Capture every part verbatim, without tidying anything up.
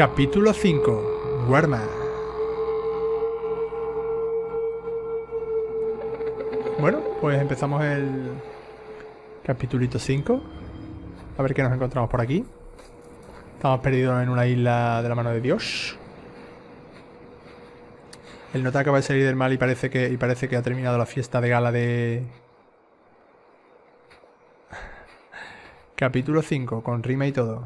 Capítulo cinco. Warma. Bueno, pues empezamos el capitulito cinco. A ver qué nos encontramos por aquí. Estamos perdidos en una isla de la mano de Dios. El nota acaba de salir del mal y parece que, y parece que ha terminado la fiesta de gala de... Capítulo cinco, con rima y todo.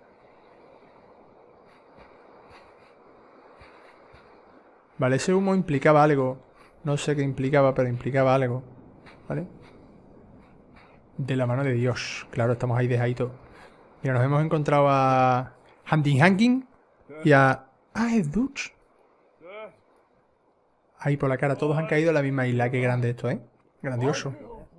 Vale, ese humo implicaba algo. No sé qué implicaba, pero implicaba algo. ¿Vale? De la mano de Dios. Claro, estamos ahí dejaditos. Mira, nos hemos encontrado a... Hanking Hanking y a... Ah, es Dutch. Ahí por la cara, todos han caído en la misma isla. Qué grande esto, ¿eh? Grandioso.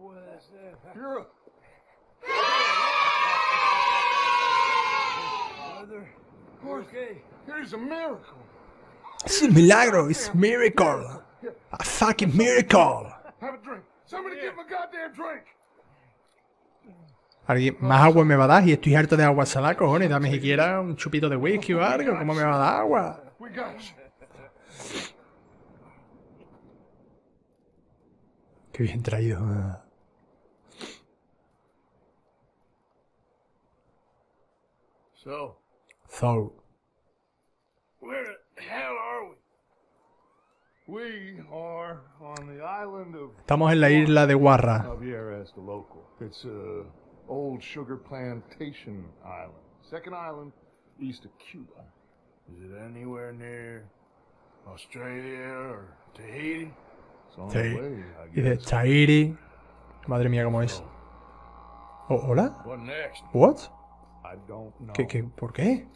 Es un milagro, es un miracle. A fucking miracle. ¿Alguien más agua me va a dar? Y estoy harto de agua salada, cojones. Dame siquiera un chupito de whisky o algo. ¿Cómo me va a dar agua? Qué bien traído. So, So. where the hell are we? We are on the island of Estamos en la isla de Warra. Javier as the local. It's a old sugar plantation island. Second island east of Cuba. Is it anywhere near Australia or Tahiti? It's on the Sí. way, I Y de guess. Tahiti. Madre mía, ¿cómo es? Oh, ¿hola? What next? ¿What? I don't know. ¿Qué, qué, ¿Por qué?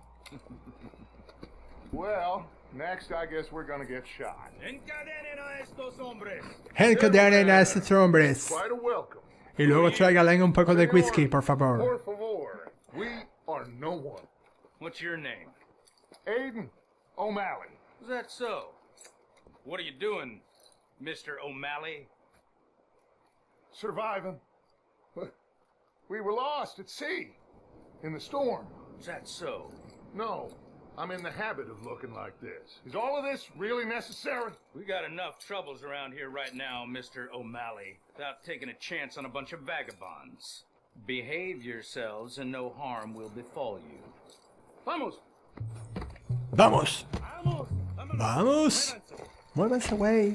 Well, next I guess we're gonna get shot. Encadenen a estos hombres. Encadenen a estos hombres. Quite a welcome. Y luego tráigale un poco de whisky, por favor. Por favor. We are no one. What's your name? Aiden O'Malley. Is that so? What are you doing, Mister O'Malley? Surviving. We were lost at sea. In the storm. Is that so? No. I'm in the habit of looking like this. Is all of this really necessary? We got enough troubles around here right now, Mister O'Malley, without taking a chance on a bunch of vagabonds. Behave yourselves and no harm will befall you. Vamos! ¡Vamos! Vamos! ¡Vamos! Muévanse, güey.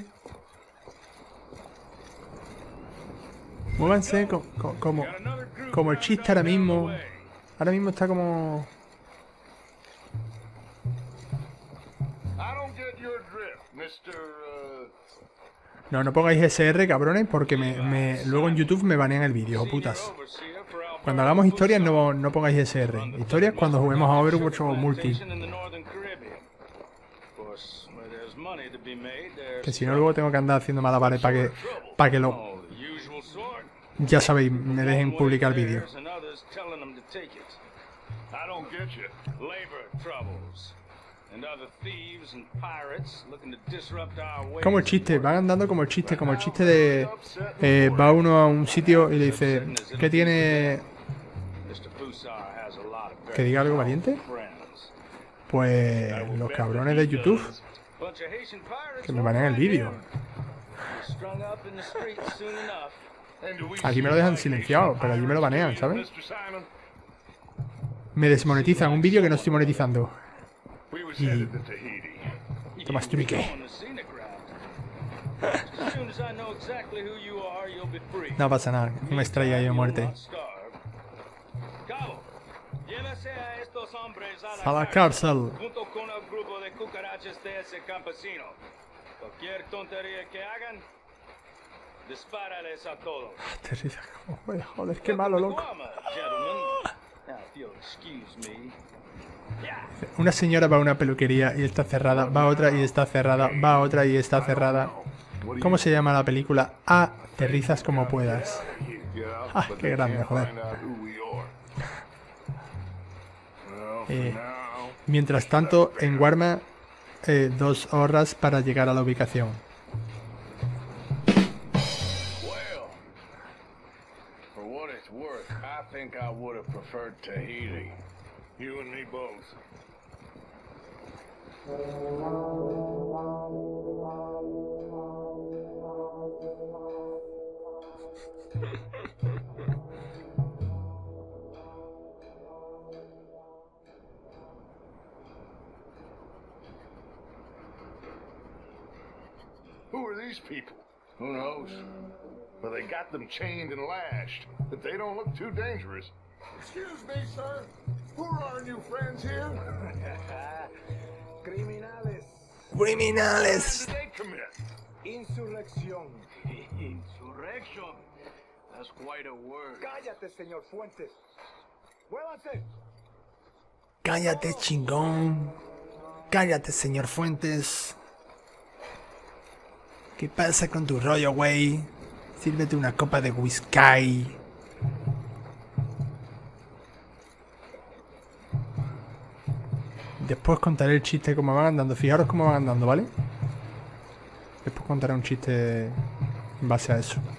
Muévanse co- co- como, Got another group como el rounded chiste up ahora down the mismo. way. Ahora mismo está como... I don't get your drift, Mister Uh... No, no pongáis S R, cabrones, porque me, me- luego en YouTube me banean el vídeo, oh, putas. Overseer for Alberta Cuando hagamos historias no, no pongáis S R. Historias cuando juguemos a Overwatch o Multi. in the Northern Caribbean. Of course, where there's money to be made, there's Que si no luego tengo que andar haciendo malabares para que, para que lo... oh, the usual sort. Ya sabéis, me dejen publicar vídeos. And others telling them to take it. I don't get you. Labor troubles. And other thieves and pirates looking to disrupt our ways. Como el chiste, van andando como el chiste, como el chiste de... eh, va uno a un sitio y le dice... ¿Qué tiene...? Mister Busar has a lot of ¿Que diga algo valiente? friends. Pues los cabrones de YouTube Bunch of Haitian pirates que me banean el vídeo. strung up in the streets soon enough. And do we Aquí me lo dejan silenciado, pero allí me lo banean, ¿sabes? Mister Simon? Me desmonetizan un vídeo que no estoy monetizando. We was headed to Tahiti. Toma, estupique. On the scenic route. As soon as I know exactly who you are, you'll be free. No pasa nada, no me extraía yo muerte. Cabo, llévese a estos hombres A la cárcel. junto con el grupo de cucarachas de ese campesino. Cualquier tontería que hagan, dispárales a todos. Te ríes, joder, joder, qué malo, loco. Guama, gentlemen. Now, if you'll excuse me. Yeah. Una señora va a una peluquería y está cerrada, va a otra y está cerrada, va a otra y está cerrada. ¿Cómo se llama la película? Aterrizas como puedas. Ah, qué grande, joder. Eh, mientras tanto, en Warma, eh, dos horas para llegar a la ubicación. Well, for what it's worth, I think I would have preferred Tahiti. You and me both. Who are these people? Who knows? But they got them chained and lashed, but they don't look too dangerous. Excuse me, sir. Who are our new friends here? Criminales. Criminales. What did they commit? Insurrección. Insurrection. That's quite a word. Cállate, señor Fuentes. Muévanse. Cállate, chingón. Cállate, señor Fuentes. ¿Qué pasa con tu rollo, güey? Sírvete una copa de whisky. Después contaré el chiste como van andando. Fijaros cómo van andando, ¿vale? Después contaré un chiste en base a eso.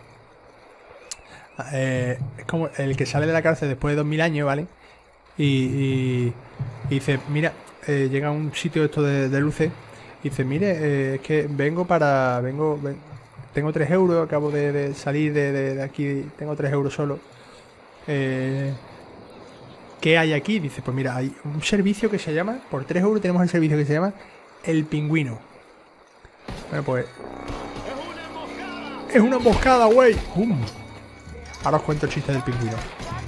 Eh, es como el que sale de la cárcel después de dos mil años, ¿vale? Y, y, y dice, mira, eh, llega a un sitio esto de, de luces. Y dice, mire, eh, es que vengo para... vengo ven, Tengo tres euros, acabo de, de salir de, de, de aquí, tengo tres euros solo. Eh, ¿Qué hay aquí? Dice, pues mira, hay un servicio que se llama... Por tres euros tenemos el servicio que se llama El Pingüino. Bueno, pues... ¡Es una emboscada, güey! ¡Bum! Ahora os cuento el chiste del pingüino.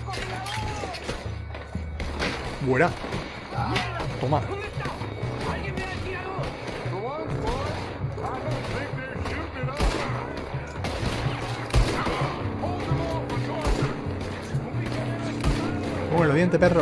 Buena. Toma. Bueno, diente, perro.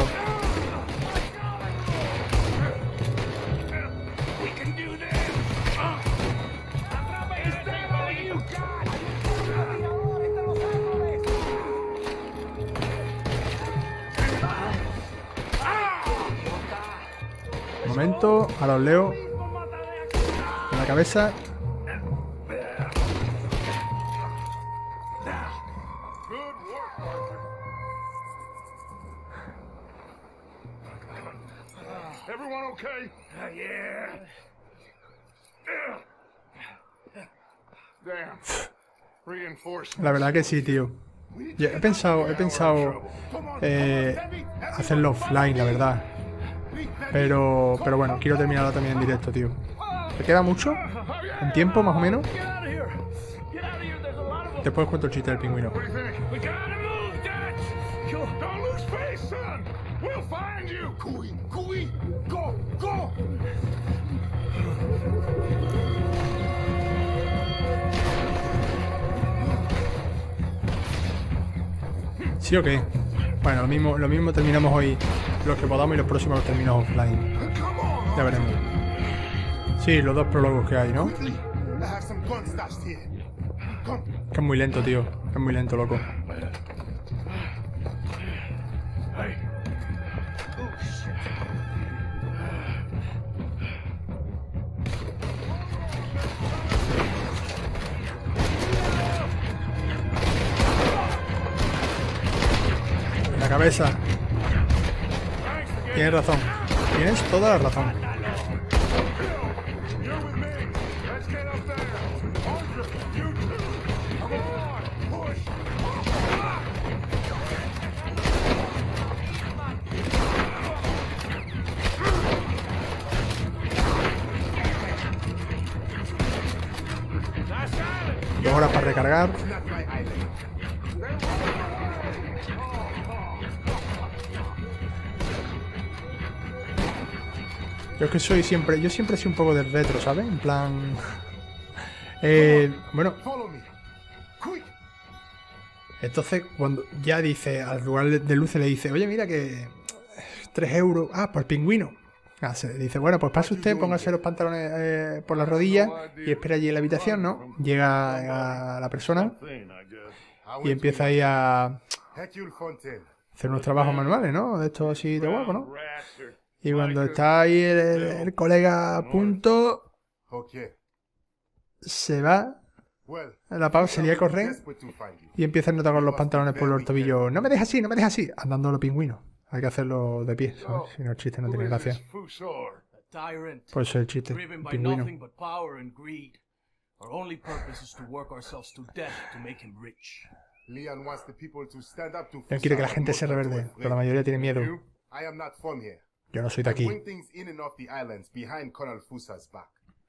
Un momento, ahora os leo. En la cabeza. Everyone okay? Yeah. Damn. Reinforcements. La verdad que sí, tío. Yo he pensado, he pensado eh, hacerlo offline, la verdad. Pero, pero bueno, quiero terminarlo también en directo, tío. ¿Te queda mucho? ¿En tiempo, más o menos? Después cuento el chiste del pingüino. What do you think? We gotta move, Dutch! Don't lose face, son! We'll find you! Cooey, cooey! Go, go! ¿Sí o qué? Bueno, lo mismo, lo mismo terminamos hoy los que podamos y los próximos los termino offline. Ya veremos. Sí, los dos prólogos que hay, ¿no? Que es muy lento, tío. Es muy lento, loco. La cabeza. Tienes razón. Tienes toda la razón. Dos horas para recargar. Yo es que soy siempre, yo siempre soy un poco del retro, ¿sabes? En plan... Eh, bueno, entonces cuando ya dice, al lugar de luces le dice, oye, mira que tres euros, ah, por el pingüino. Ah, se dice, bueno, pues pase usted, póngase los pantalones eh, por las rodillas y espera allí en la habitación, ¿no? Llega a la persona y empieza ahí a hacer unos trabajos manuales, ¿no? De esto así de guapo, ¿no? Y cuando está ahí el, el, el colega a punto, se va, la pausa sería a correr y empieza a notar con los pantalones por los tobillos. No me dejes así, no me dejes así, andando los pingüinos. Hay que hacerlo de pie, ¿sabes? Si no, el chiste no tiene gracia. tyrant, Puede ser el chiste. driven by Pingüino. nothing but power and greed. Our only purpose is to work ourselves to death to make him rich. Leon wants the people to stand up to Él quiere que la Fusar, gente but se not to reverde, afraid. pero la mayoría tiene miedo. You? I am not from here. Yo no soy de I aquí. bring things in and off the islands behind Colonel Fusa's back.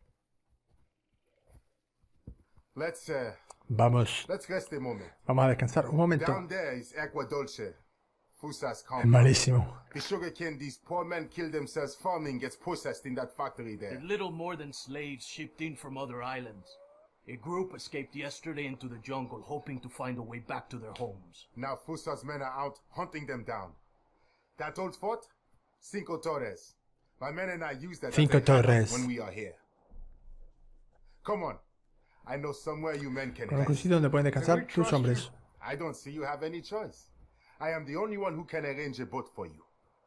Let's uh, Vamos, let's rest a moment. vamos a descansar. Un momento. Down there is Agua Dulce, Fusa's Es compound. malísimo. The sugarcane these poor men kill themselves farming gets processed in that factory there. They're little more than slaves shipped in from other islands. A group escaped yesterday into the jungle, hoping to find a way back to their homes. Now Fusa's men are out hunting them down. That old fort? Cinco Torres. My men and I use that Cinco as a hideout Torres. when we are here. Come on. I know somewhere you men can Con un rest. sitio donde pueden descansar Can we tus trust hombres. I don't see you have any choice. I am the only one who can arrange a boat for you.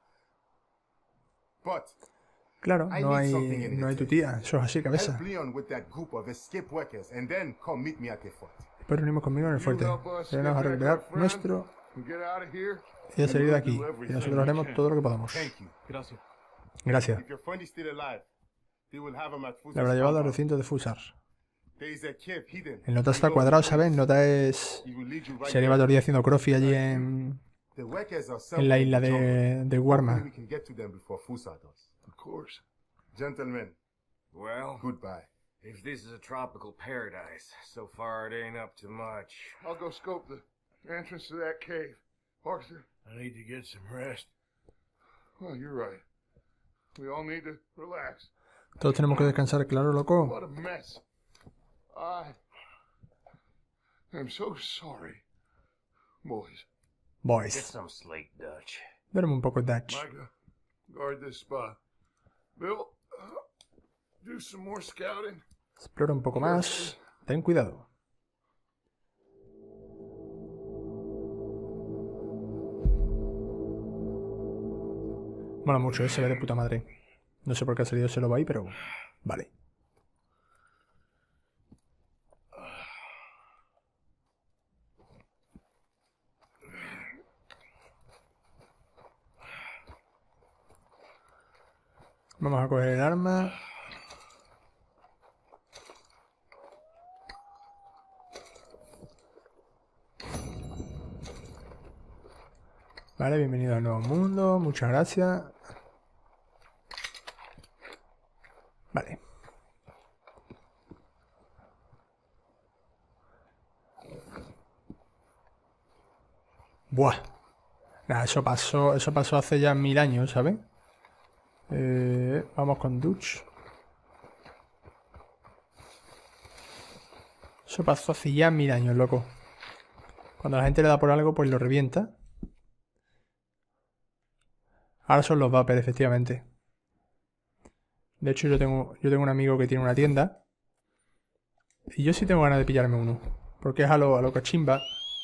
But Claro, I no need hay, something in no hay it. tu tía. Eso es así, cabeza. help Leon with that group of escape workers and then come meet me at the fort. Después reunimos conmigo en el You fuerte. help us Ayúdanos a get back, recuperar my friend, nuestro and get out of here. y a salir de We'll aquí. do Y everything nosotros we haremos can. todo lo que podamos. Thank you. Gracias. Gracias. If your friend is still alive, they will have him at Fusa's Le habrá llevado al compound. recinto de Fusar. There is a cave hidden. El nota está cuadrado, ¿sabes? Nota es... He will lead you right Se lleva there. todo el día haciendo crossfit allí en, The workers are en somewhere la in isla the jungle. de, de Hopefully Guarma. we can get to them before Fusa does. Of course. Gentlemen, Well, goodbye. if this is a tropical paradise, so far it ain't up to much. I'll go scope the entrance to that cave. Arthur, I need to get some rest. well, you're right. We all need to relax. Todos tenemos que descansar, claro, loco. What a mess. I am so sorry. Boys, Get Boys. some slate, Dutch. Duerme un poco, Dutch. Micah, guard this spot. Bill, uh, do some more scouting. Explora un poco más. Ten cuidado. Mola mucho, ¿eh? Se ve de puta madre. No sé por qué ha salido ese lobo ahí, pero... Vale. Vamos a coger el arma. Vale, bienvenido al nuevo mundo. Muchas gracias. Vale. Buah. Nah, eso pasó, eso pasó hace ya mil años, ¿sabes? Eh, vamos con Dutch. Eso pasó hace ya mil años, loco. Cuando la gente le da por algo, pues lo revienta. Ahora son los vapers, efectivamente. De hecho, yo tengo, yo tengo un amigo que tiene una tienda. Y yo sí tengo ganas de pillarme uno. Porque es a lo, a lo cachimba.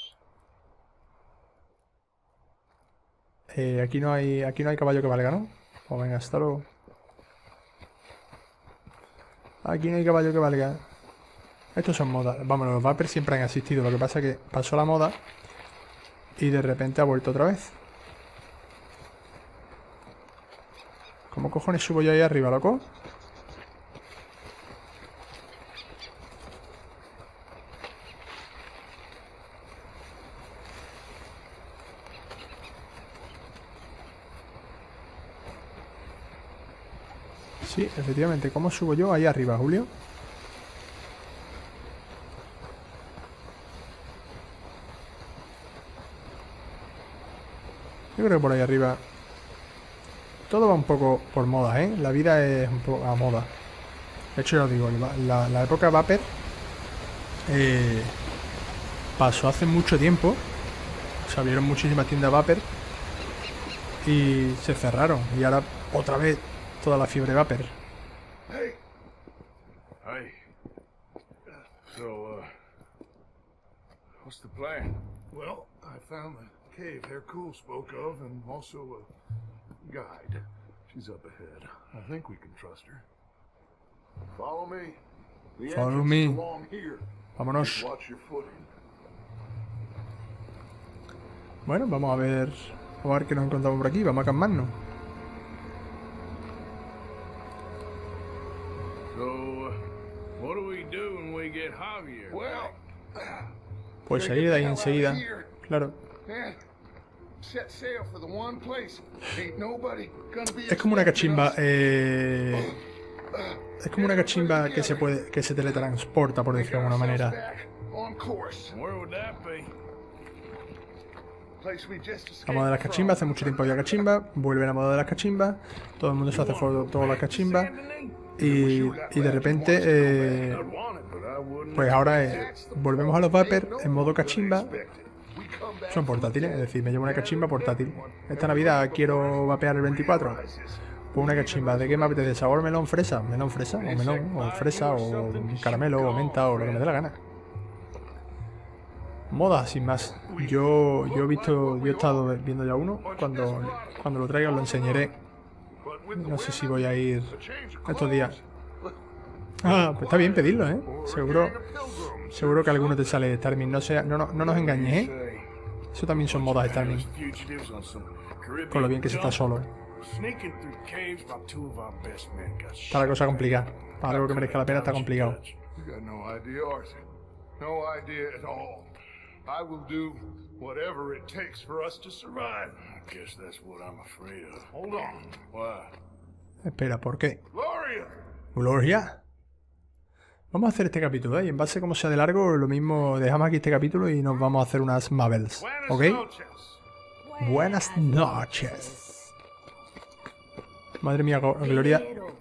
Eh, aquí no hay. Aquí no hay caballo que valga, ¿no? Pues venga, hasta luego. Aquí no hay caballo que valga. Estos son modas. Vamos, los vapers siempre han existido. Lo que pasa es que pasó la moda. Y de repente ha vuelto otra vez. ¿Cómo cojones subo yo ahí arriba, loco? Sí, efectivamente. ¿Cómo subo yo ahí arriba, Julio? Yo creo que por ahí arriba... Todo va un poco por moda, ¿eh? La vida es un poco a moda. De hecho, ya os digo, la, la época Vapor eh, pasó hace mucho tiempo. Se abrieron muchísimas tiendas Vapor y se cerraron. Y ahora otra vez toda la fiebre Vapor. Hey. Hey. So, uh, what's the plan? Well, I found the cave Hercule spoke of, and also a guide. She's up ahead. I think we can trust her. Follow me. The Follow entrance me. is along here. Vámonos. Watch your footing. Bueno, vamos a ver. Vamos a ver qué nos encontramos por aquí. Vamos a calmarnos. So, uh, what do we do when we get Javier? Well, Pues salir de ahí enseguida. Claro. set sail for the one place. Ain't nobody gonna be Es como una cachimba. Eh, es como una cachimba que se puede, que se teletransporta, por decirlo de alguna manera. on course. Where would that be? Place we just escaped La moda de las cachimbas, hace mucho tiempo había cachimba, vuelve la moda de las cachimbas, todo el mundo se hace foto de las cachimbas y, y de repente, eh, pues ahora eh, volvemos a los Vapor en modo cachimba. Son portátiles, es decir, me llevo una cachimba portátil. Esta Navidad quiero vapear el veinticuatro. Pues una cachimba, ¿de qué me apetece? ¿Sabor melón fresa? Melón fresa, o melón, o fresa, o caramelo, o menta, o lo que me dé la gana. Moda, sin más. Yo, yo he visto, yo he estado viendo ya uno. Cuando, cuando lo traiga os lo enseñaré. No sé si voy a ir estos días. Ah, pues está bien pedirlo, ¿eh? Seguro, seguro que alguno te sale Starming. No sea, no, no, no nos engañes, ¿eh? Eso también son modas Starming. Con lo bien que se está solo. Está la cosa complicada. Para algo que merezca la pena está complicado. No idea at all. I will do whatever it takes for us to survive. I guess that's what I'm afraid of. Hold on. What? Espera, ¿por qué? Gloria! Gloria. Vamos a hacer este capítulo, ¿eh? Y en base a cómo sea de largo, lo mismo dejamos aquí este capítulo y nos vamos a hacer unas Mabels. ¿Ok? Buenas noches. Madre mía, Gloria.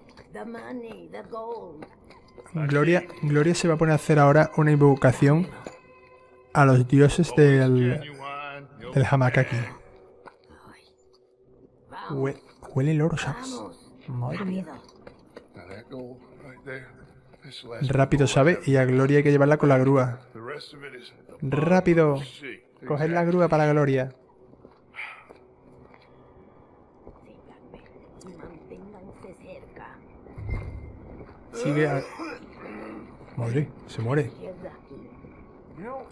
Gloria, Gloria se va a poner a hacer ahora una invocación a los dioses del, del Hamakaki. Hue, huele el oro, ¿sabes? Madre mía. Rápido, ¿sabe? Y a Gloria hay que llevarla con la grúa. Rápido. Coger la grúa para Gloria. Sigue a... Madre, se muere. You know,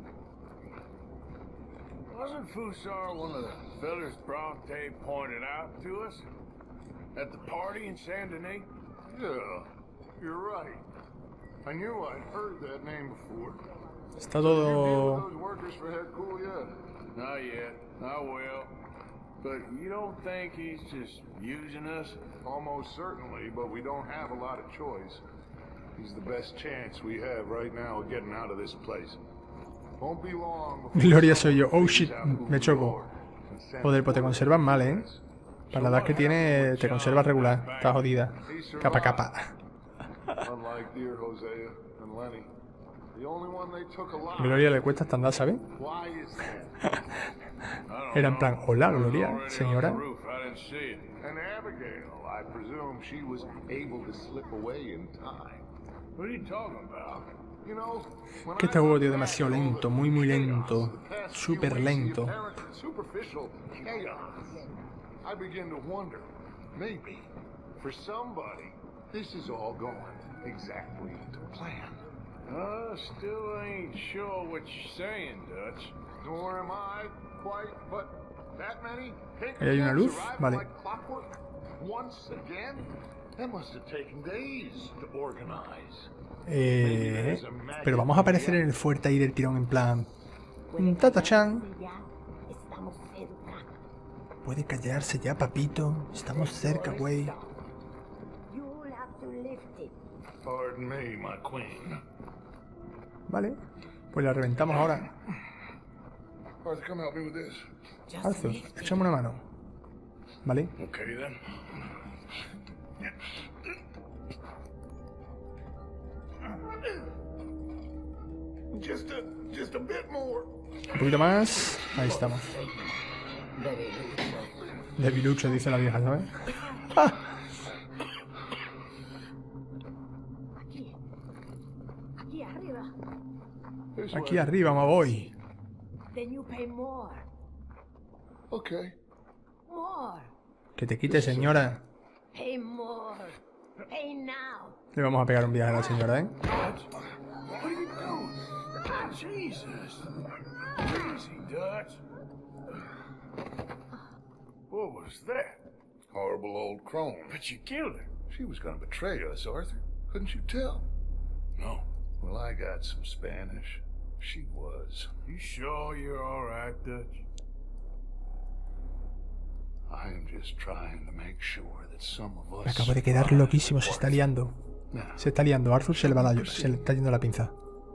wasn't Fusar one of the fellas Bronte pointed out to us at the party in Saint Denis? Yeah, you're right. I knew I'd heard that name before. Está todo... Those workers for head cool yet? Not yet. I will. But you don't think he's just using us? Almost certainly, but we don't have a lot of choice. He's the best chance we have right now of getting out of this place. Won't be long before Gloria soy yo. Oh shit, me choco. Joder, pues te conservas mal, ¿eh? Para la edad que tiene, te conservas regular. Está jodida. Capa, capa. Unlike dear Hosea and Lenny, the only one they took alive. Gloria le cuesta hasta andar, ¿sabes? Why is that? Era en plan, hola, Gloria, señora. And Abigail, I presume she was able to slip away in time. What are you talking about? You know, when Que este juego, tío, demasiado lento, muy, muy lento. Súper lento. superficial chaos. I begin to wonder, maybe, for somebody, this is all going exactly to plan. Uh, still ain't sure what you're saying, Dutch. Nor am I quite, but that many? Ahí hay una luz, vale. Like clockwork? Once again? That must have taken days to organize. Eh, pero vamos a aparecer en el fuerte ahí del tirón en plan... Tata-chan. Puede callarse ya, papito. Estamos cerca, güey. Pardon me, my queen. Vale. Pues la reventamos ahora. Arthur, come help me with this. Arthur, échame una mano. Vale. Okay, then. Just a, just a bit more. Un poquito más. Ahí estamos. Debilucho, dice la vieja, ¿sabes? ¡Ah! Aquí. Aquí arriba. Aquí arriba, me voy. Then you pay more. Okay. More. Que te quite, señora. Pay more. Pay now. Le vamos a pegar un viaje a la señora, ¿eh? What are you doing? Jesus. Easy, Dutch. What was that? Horrible old crone. But you killed her. She was gonna betray us, Arthur. Couldn't you tell? No. Well, I got some Spanish. She was. You sure you're all right, Dutch? I am just trying to make sure that some of us. Me acabo de quedar loquísimo, se está liando. Se está liando, Arthur se le va la, se le está yendo la pinza.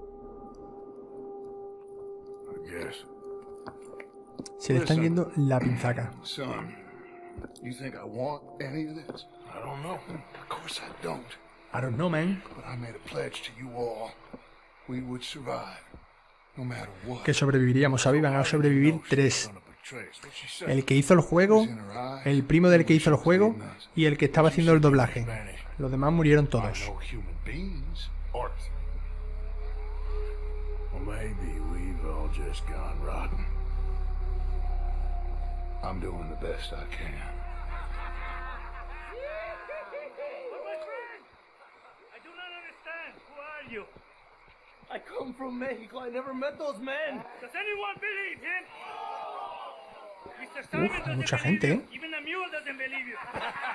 I guess. Se le está yendo la pinzaca. Son, you think I want any of this? I don't know. Of course I don't. I don't know, man. But I made a pledge to you all. We would survive, no matter what. Que sobreviviríamos, ¿sabes? Van a sobrevivir tres. El que hizo el juego, el primo del que hizo el juego y el que estaba haciendo el doblaje. Los demás murieron todos. Well, maybe we've all just gone rotten. I'm doing the best I can. I do not understand. Who are you? I come from Mexico. I never met those men. Does anyone believe him? Uf, hay mucha gente, ¿eh? Even the mule doesn't believe you.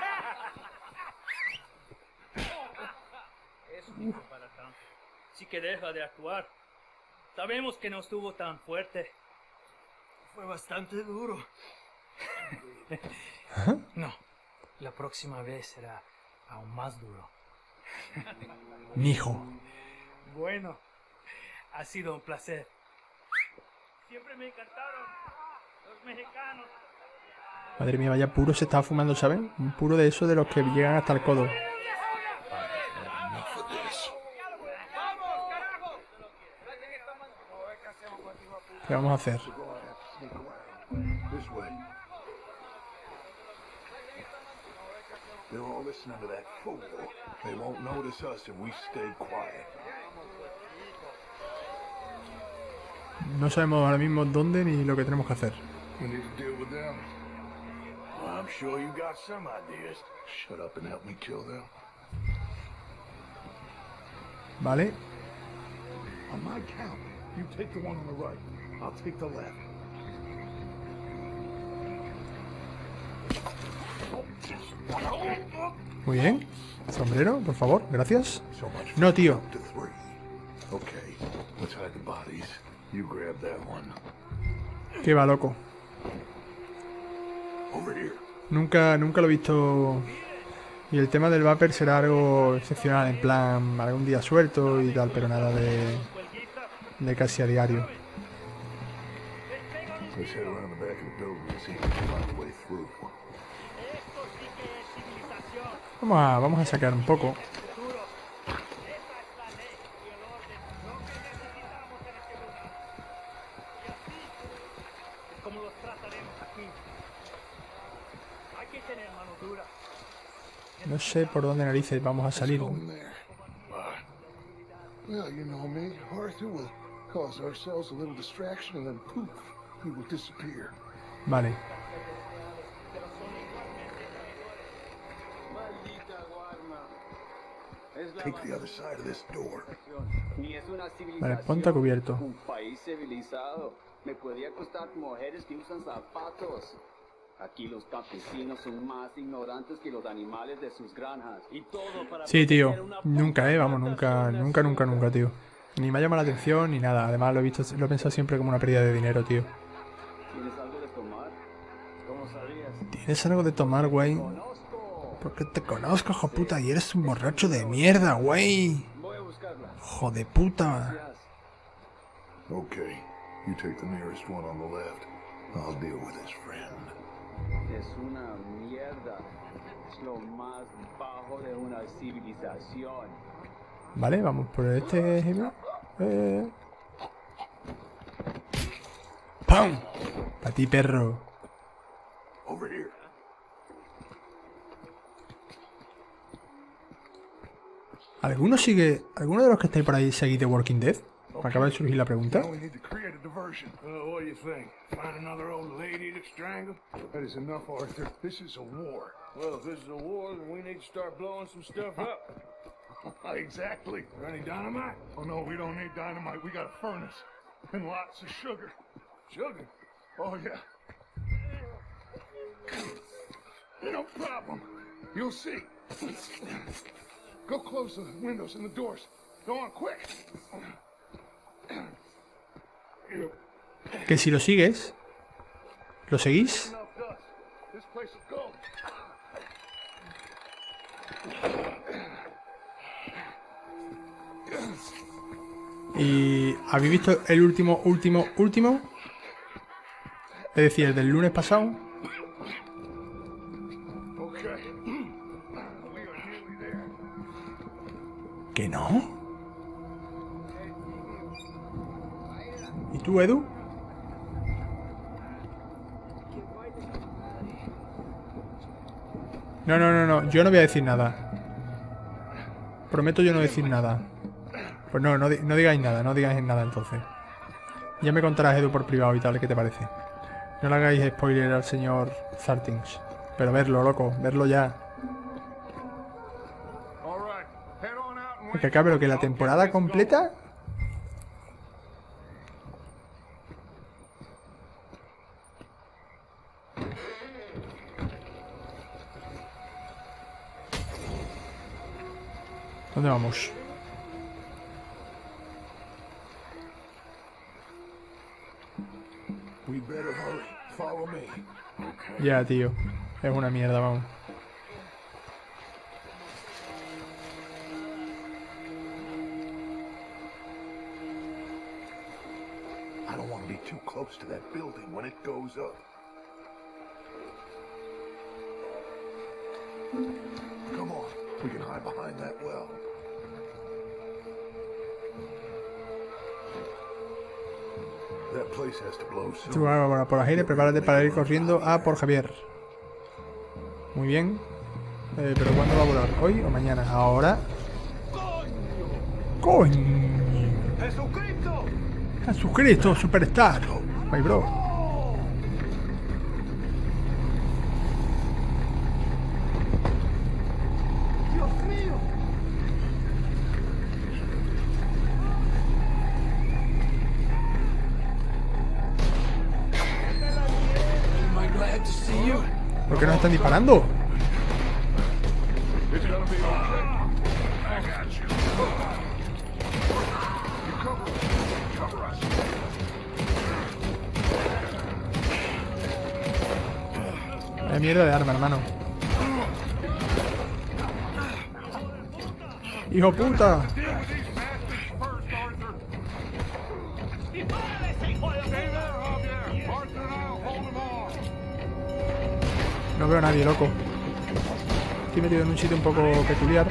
Eso dijo para acá. Sí que deja de actuar. Sabemos que no estuvo tan fuerte. Fue bastante duro. No, la próxima vez será aún más duro. Mijo. Bueno, ha sido un placer. Siempre me encantaron los mexicanos. Madre mía, vaya puro se estaba fumando, ¿saben? Un puro de esos de los que llegan hasta el codo. ¿Qué vamos a hacer? They're all listening to that fool. They won't notice us if we stay quiet. No sabemos ahora mismo dónde ni lo que tenemos que hacer. We need to deal with them. Well, I'm sure you got some ideas. Shut up and help me kill them. Vale. On my count, you take the one on the right. I'll take the left. Muy bien. Sombrero, por favor, gracias. No, tío. Okay, let's hide the bodies. You grab that one. Qué va, loco. Over here. Nunca, nunca lo he visto. Y el tema del vapor será algo excepcional, en plan, algún día suelto y tal, pero nada de, de casi a diario. Let's head around the back of the building and see if we can find a way through. Vamos a, vamos a sacar un poco. No sé por dónde narices vamos a salir. Well, you know me, Arthur will cause ourselves a little distraction and then poof, we will disappear. Vale. Take the other side of this door. Vale, ponte a cubierto. Un país civilizado. Me podría costar mujeres que usan zapatos. Aquí los campesinos son más ignorantes que los animales de sus granjas. Y todo para Sí, tío. Nunca, eh. Vamos, nunca, nunca, nunca, nunca, tío. Ni me ha llamado la atención ni nada. Además lo he visto, lo he pensado siempre como una pérdida de dinero, tío. ¿Tienes algo de tomar? ¿Cómo sabías? ¿Tienes algo de tomar, güey? Porque te conozco, hijo puta, y eres un borracho de mierda, güey. Hijo de puta. Okay, you take the nearest one on the left. I'll deal with his friend. Es una mierda. Es lo más bajo de una civilización. Vale, vamos por este ejemplo. Eh. ¡Pam! Para ti, perro. Over here. ¿Alguno sigue, alguno de los que estáis por ahí seguís The Walking Dead? Me acaba de surgir la pregunta. Now we need to create a diversion. Well, what do you think? Find another old lady to strangle? That is enough, Arthur. This is a war. Well, if this is a war, then we need to start blowing some stuff up. Exactly. Any dynamite? Oh no, we don't need dynamite. We got a furnace and lots of sugar. Sugar? Oh yeah. No problem. You'll see. Go close the windows and the doors. Go on, quick. Que si lo sigues, ¿lo seguís? Enough dust. This place will go. ¿Y habéis visto el último, último, último? Es decir, el del lunes pasado. Okay. We are nearly there. ¿Que no? ¿Y tú, Edu? No, no, no, no. Yo no voy a decir nada. Prometo yo no decir nada. Pues no, no, di- no digáis nada, no digáis nada entonces. Ya me contarás, Edu, por privado y tal, ¿qué te parece? No le hagáis spoiler al señor Zartings. Pero verlo, loco, verlo ya. All right. Head on out and Porque acá, pero que la temporada completa... ¿Dónde vamos? We better hurry. Follow me. Ya, tío. Es una mierda, vamos. I don't want to be too close to that building when it goes up. Come on. We can hide behind that well. That place has to blow soon. Tú ahora por aire, prepárate para ir corriendo a por Javier. Muy bien. Eh, pero ¿cuándo va a volar? ¿Hoy o mañana? Ahora. ¡Coño! ¡Jesucristo! ¡Jesucristo, Superstar! ¡Ay, bro! ¡Dios mío! ¿Por qué nos están disparando? It's gonna be okay. I got you. You cover us. Cover us. Vaya mierda de arma, hermano. ¡Hijo puta! Deal with these bastards first, Arthur. Stay there, Javier. Arthur and I'll hold them off. No veo a nadie, loco. Estoy metido en un sitio un poco peculiar.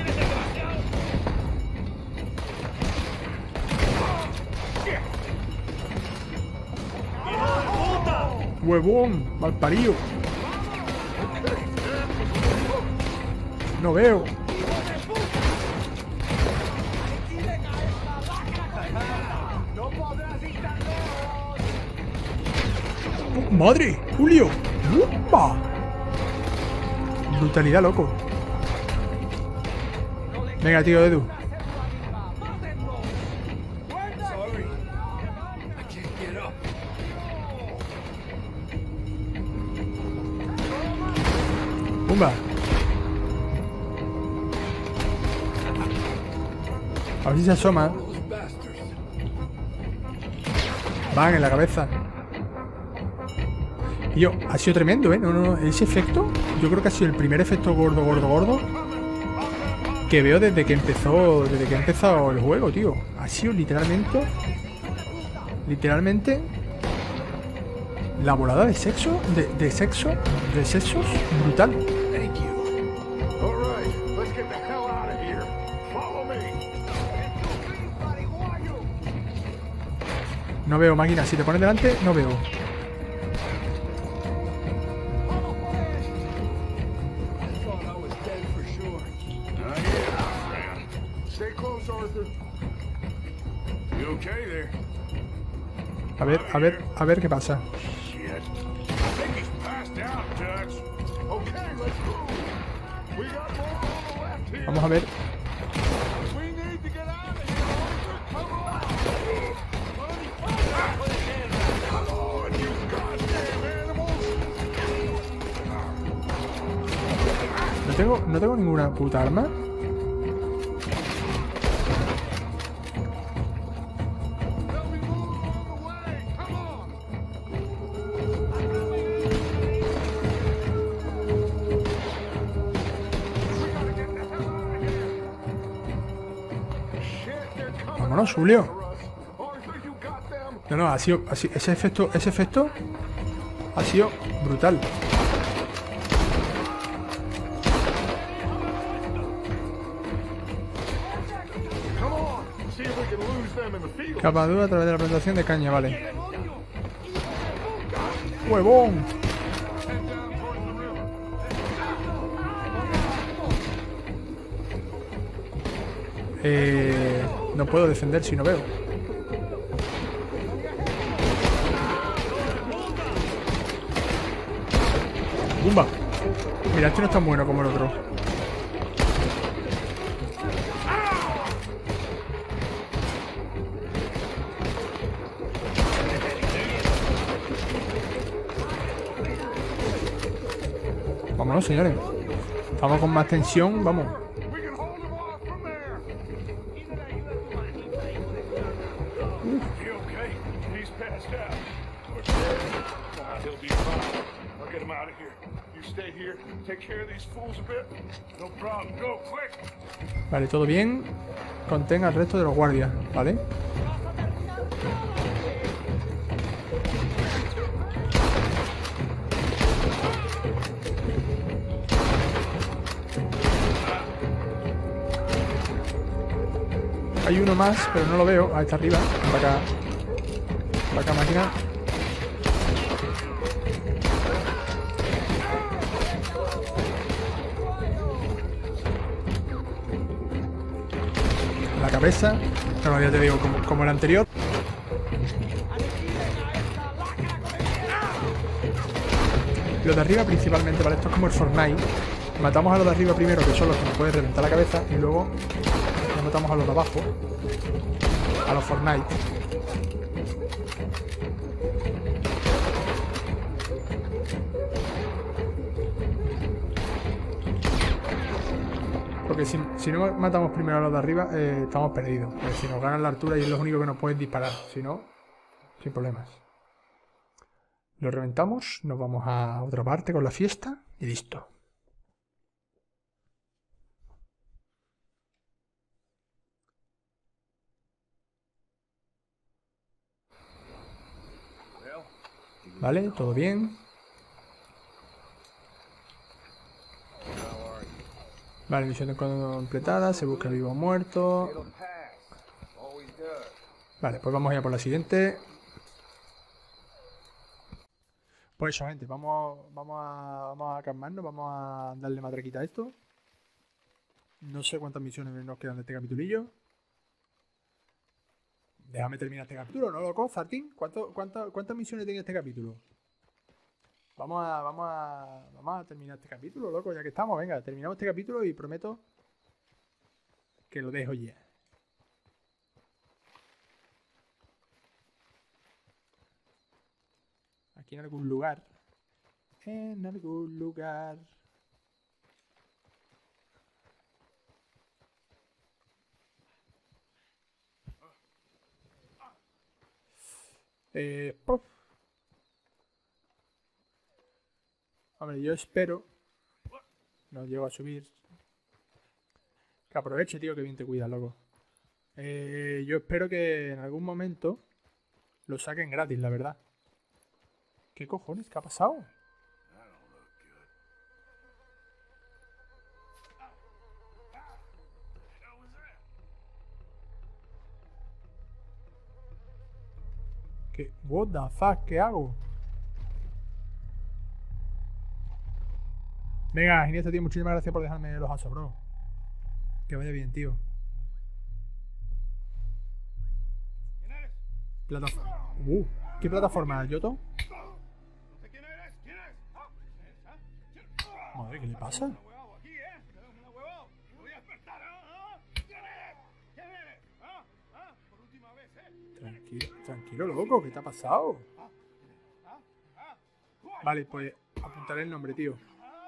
¡Huevón! ¡Malparido! No veo. ¡Oh, ¡madre! ¡Julio! ¡Upa! Brutalidad, loco. Venga, tío Edu. ¡Pumba! A ver si se asoma. Van en la cabeza. Y yo, ha sido tremendo, ¿eh? No, no, no, ese efecto, yo creo que ha sido el primer efecto gordo, gordo, gordo que veo desde que empezó, desde que ha empezado el juego, tío. Ha sido literalmente, literalmente, la volada de sexo, de, de sexo, de sexos, brutal. All right, let's get the hell out of here. Follow me. No veo, máquina, si te pones delante, no veo. Stay close, Arthur. You okay there? A ver, a ver, a ver qué pasa. Shit. I think he's passed out, Dutch. Okay, let's move. We got more on the left here. Vamos a ver. We need to get out of here, Arthur. Come on. Come on, you goddamn animals. No tengo, no tengo ninguna puta arma. Vámonos, Julio. No, no, ha sido, ha sido... Ese efecto, ese efecto ha sido brutal. Capadura a través de la plantación de caña, vale. ¡Huevón! Eh, no puedo defender si no veo. ¡Bumba! Mira, este no es tan bueno como el otro. Vámonos, señores. Vamos con más tensión, vamos. Vale, todo bien. Contén al resto de los guardias, ¿vale? Hay uno más, pero no lo veo. Ahí está arriba. Para acá. Para acá, máquina. La cabeza. No, ya te digo, como, como el anterior. Los de arriba principalmente, ¿vale? Esto es como el Fortnite. Matamos a los de arriba primero, que son los que nos pueden reventar la cabeza, y luego nos matamos a los de abajo. A los Fortnite. Porque si, si no matamos primero a los de arriba, eh, estamos perdidos. Porque si nos ganan la altura y es lo único que nos pueden disparar. Si no, sin problemas. Lo reventamos, nos vamos a otra parte con la fiesta y listo. Vale, todo bien. Vale, misión completada, se busca vivo o muerto. Vale, pues vamos ya por la siguiente. Pues eso, gente, vamos, vamos, a, vamos a calmarnos, vamos a darle matraquita a esto. No sé cuántas misiones nos quedan de este capitulillo. Déjame terminar este capítulo, ¿no, loco? Zartin, ¿Cuánto, cuánto, ¿cuántas misiones tiene este capítulo? Vamos a, vamos a, vamos a terminar este capítulo, loco, ya que estamos. Venga, terminamos este capítulo y prometo que lo dejo ya. Aquí en algún lugar. En algún lugar. Eh, pop. Hombre, yo espero. No llego a subir. Que aproveche, tío, que bien te cuida, loco. Eh, yo espero que en algún momento lo saquen gratis, la verdad. ¿Qué cojones? ¿Qué ha pasado? ¿Qué? What the fuck? ¿Qué hago? Venga, Ginesta, tío, muchísimas gracias por dejarme los asos, bro. Que vaya bien, tío. Plataforma. Uh, ¿qué plataforma? ¿Yoto? Madre, ¿qué le pasa? Tranquilo, tranquilo, loco, ¿qué te ha pasado? Vale, pues apuntaré el nombre, tío.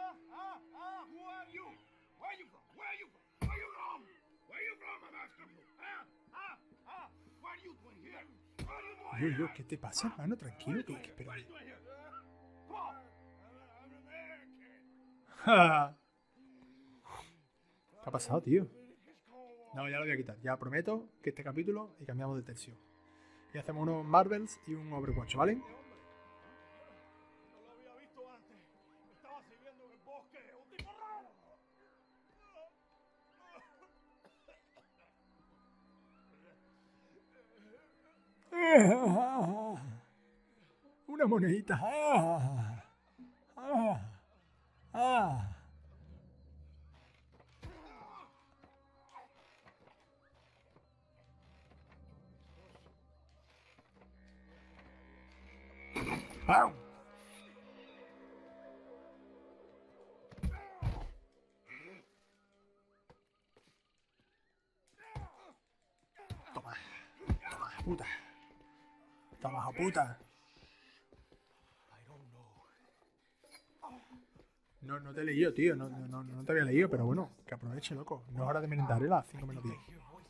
Dios, Dios, ¿qué te pasa, hermano? Tranquilo, que, que espera. ¿Qué ha pasado, tío? No, ya lo voy a quitar. Ya prometo que este capítulo y cambiamos de tercio. Y hacemos unos Marvels y un Overwatch, ¿vale? No lo había visto antes. Estaba sirviendo en el bosque. Un tipo raro. Una monedita. Ah, ah, ah. ¡Pau! Toma, toma, puta. Toma, puta. No, no te he leído, tío. No, no, no, no te había leído, pero bueno, que aproveche, loco. No es hora de merendar, ¿eh? Las cinco menos diez.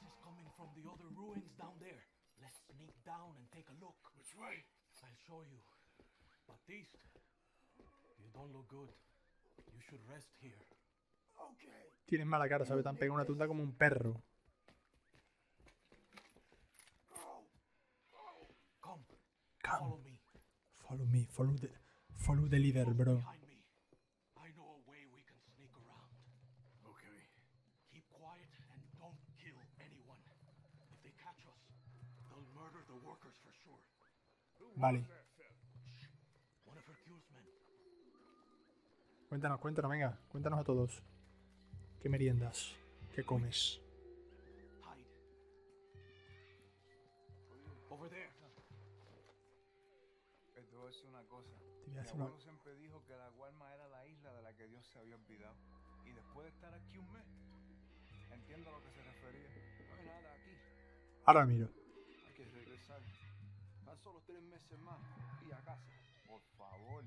Tienes mala cara, ¿sabes? Te han pegado una tunda como un perro. Come. Follow me. Follow the, follow the leader, bro. Vale. Cuéntanos, cuéntanos, venga. Cuéntanos a todos. ¿Qué meriendas? ¿Qué comes? Te voy a decir una cosa. Mi abuelo una... siempre dijo que la Guarma era la isla de la que Dios se había olvidado. Y después de estar aquí un mes, entiendo a lo que se refería. No hay nada aquí. Ahora miro. Hay que regresar. Tan solo tres meses más y a casa. Por favor.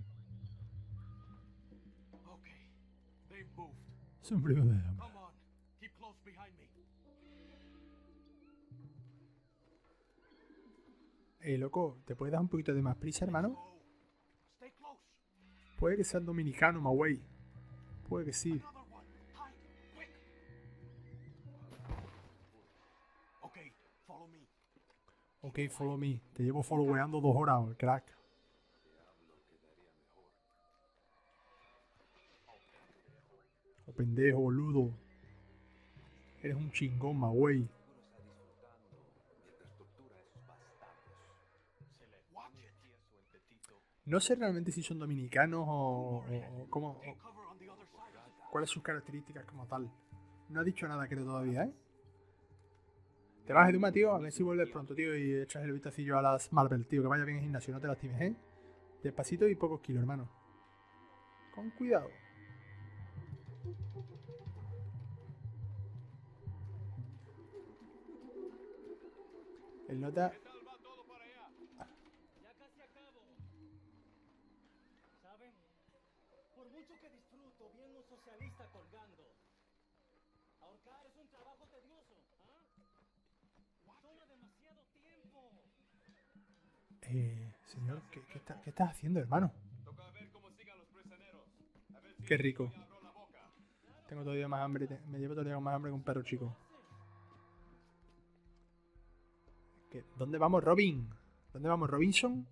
Okay. They've moved. Es un primo de hambre. Come on. Keep close behind me. Eh, loco, ¿te puedes dar un poquito de más prisa, hermano? Puede que sean dominicano, my way. Puede que sí. Ok, follow me. Te llevo followando dos horas, crack. Oh, pendejo, boludo. Eres un chingón, my way. No sé realmente si son dominicanos o, o, o cómo. O, cuáles son sus características como tal. No ha dicho nada, creo, todavía, ¿eh? Te vas, Eduma, tío. A ver si vuelves pronto, tío, y echas el vistacillo a las Marvel, tío. Que vaya bien el gimnasio, no te lastimes, ¿eh? Despacito y pocos kilos, hermano. Con cuidado. El nota. Socialista colgando. Ahorcar es un trabajo tedioso, ¿ah? Toma demasiado tiempo. Eh, señor, ¿qué, qué, está, ¿qué estás haciendo, hermano? Toca ver cómo sigan los prisioneros. A ver si qué rico. Tengo todavía más hambre, te, me llevo todavía más hambre que un perro chico. ¿Qué? ¿Dónde vamos, Robin? ¿Dónde vamos, Robinson?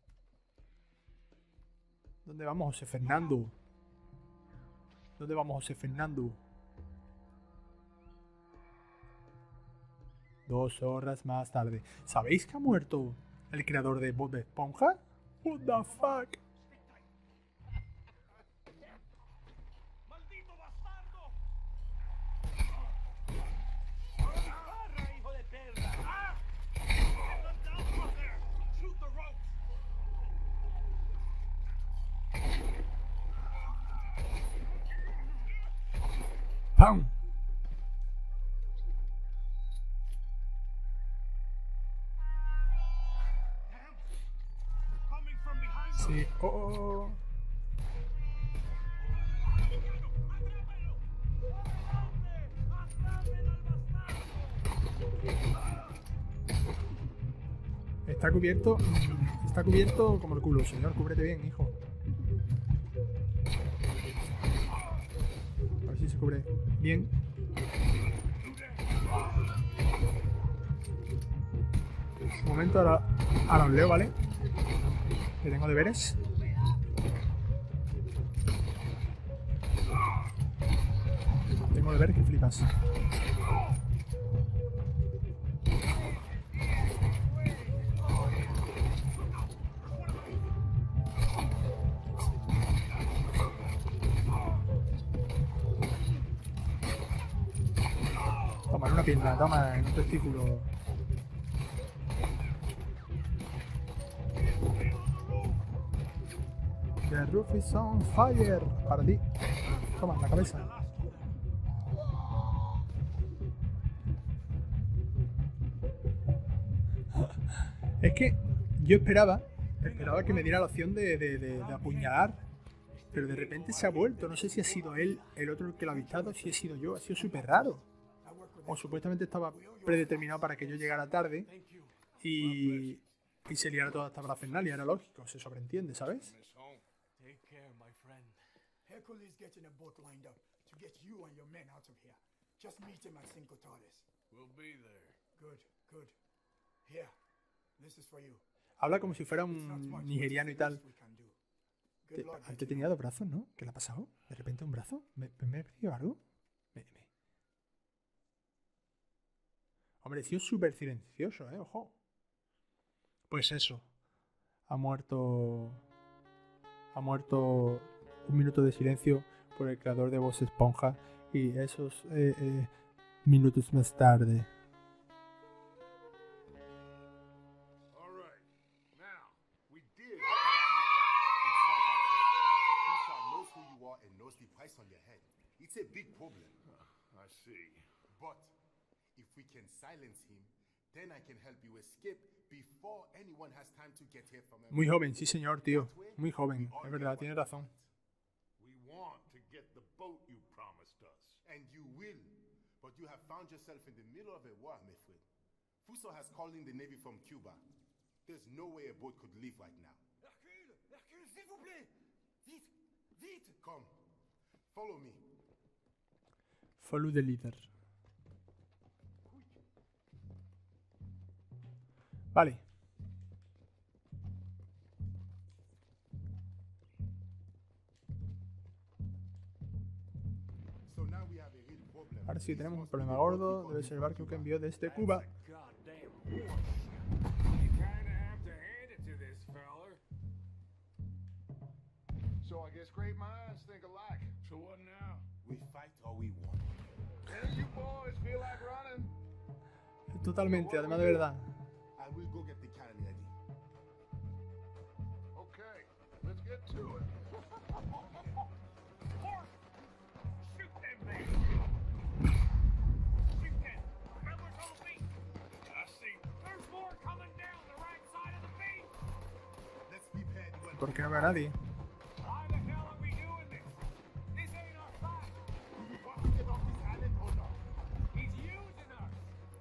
¿Dónde vamos, José Fernando? ¿Dónde vamos, José Fernando? Dos horas más tarde. ¿Sabéis que ha muerto el creador de Bob Esponja? What the fuck? ¡Maldito bastardo! ¡Corre, hijo de perra! ¡Ah! ¡Shoot the rope! ¡Pam! Sí. Oh, oh, oh. Está cubierto. Está cubierto como el culo, señor. Cúbrete bien, hijo. A ver si se cubre bien. momento, ahora, ahora os leo, ¿vale? Que tengo deberes. Tengo deberes que flipas. Toma, en una pierna, toma, en un testículo. The roof is on fire. Para ti. Toma, en la cabeza. Es que yo esperaba, esperaba que me diera la opción de, de, de, de apuñalar, pero de repente se ha vuelto. No sé si ha sido él, el otro el que lo ha avistado, si he sido yo. Ha sido súper raro. O supuestamente estaba predeterminado para que yo llegara tarde y, y se liara toda esta parafernalia. Era lógico, se sobreentiende, ¿sabes? Hercules getting a boat lined up to get you and your men out of here. Just meet him at Cinco Torres. We'll be there. Good, good. Here, this is for you. Habla como si fuera un nigeriano y tal. Te- Antes tenía dos brazos, ¿no? ¿Qué le ha pasado? ¿De repente un brazo? ¿Me, me, me he perdido algo? Me, me... Hombre, ha sido súper silencioso, ¿eh? Ojo. Pues eso. Ha muerto... Ha muerto... Un minuto de silencio por el creador de Bob Esponja y esos eh, eh, minutos más tarde. All right. Now, we did. Fuso knows who you are and knows the price on your head. It's a big problem. I see. But if we can silence him, then I can help you escape before anyone has time to get here from him. Muy joven, sí señor, tío. Muy joven, es verdad, tiene razón. We want to get the boat you promised us. And you will. But you have found yourself in the middle of a war, my friend. Fuso has called in the Navy from Cuba. There's no way a boat could leave right now. Hercule, Hercule, s'il vous plaît. Vite, vite. Come, follow me. Follow the leader. Vale. So now we have a real problem. Ahora sí tenemos un problema gordo. Debe ser el barco que envió desde Cuba. You kinda have to hand it to this feller. So I guess great minds think alike. So what now? We fight or we won. Any of you boys feel like running? Totalmente, además de verdad. I will go get the cannon ready. Okay, let's get to it. Shoot them things! Shoot them! Fellas on feet! I see. There's more coming down the right side of the beach! Let's prepare the ¿Por qué no veo a nadie? Why the hell are we doing this? This ain't our fight! Want to get off this island or not? He's using us!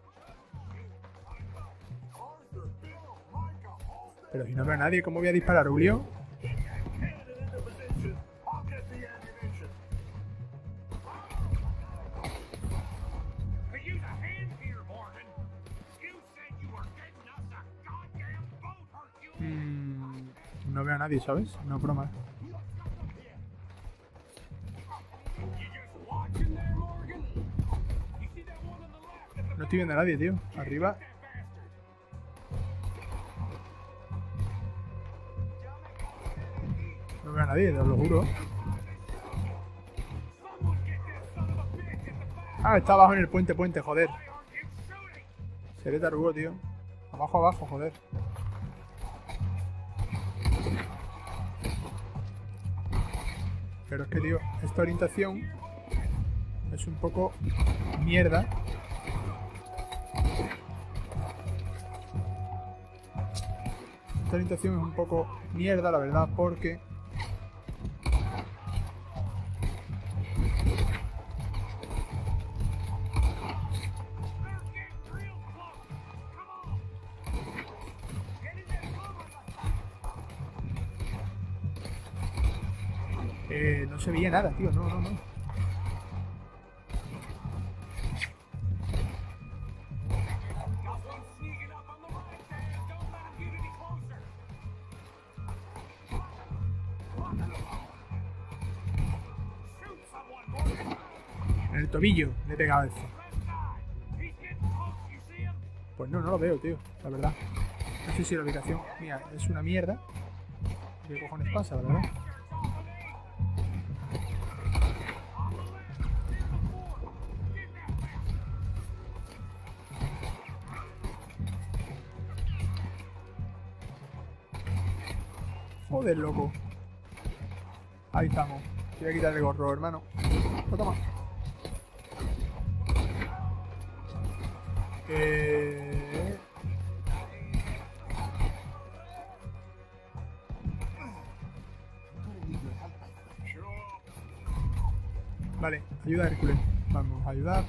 Arthur, Bill, Micah, hold them. Pero si no veo a nadie, ¿cómo voy a disparar, Julio? Cannon into position. I'll get the ammunition. Could use a hand here, Morgan! You said you were getting us a goddamn boat, Hercule! Mm, no veo a nadie, ¿sabes? No es broma. You just watching there, Morgan? You see that one on the left at the No estoy viendo a nadie, tío. Arriba. No veo a nadie, te lo juro. Ah, está abajo en el puente, puente, joder. Seré tarugo, tío. Abajo, abajo, joder. Pero es que, tío, esta orientación es un poco mierda. Esta orientación es un poco mierda, la verdad, porque... Eh, no se veía nada, tío, no, no, no. En el tobillo le he pegado eso. Pues no, no lo veo, tío, la verdad. No sé si la ubicación mía es una mierda. ¿Qué cojones pasa, la verdad? Joder, loco. Ahí estamos. Te voy a quitar el gorro, hermano. Lo toma. Eh... Vale, ayuda a Hércules. Vamos a ayudar.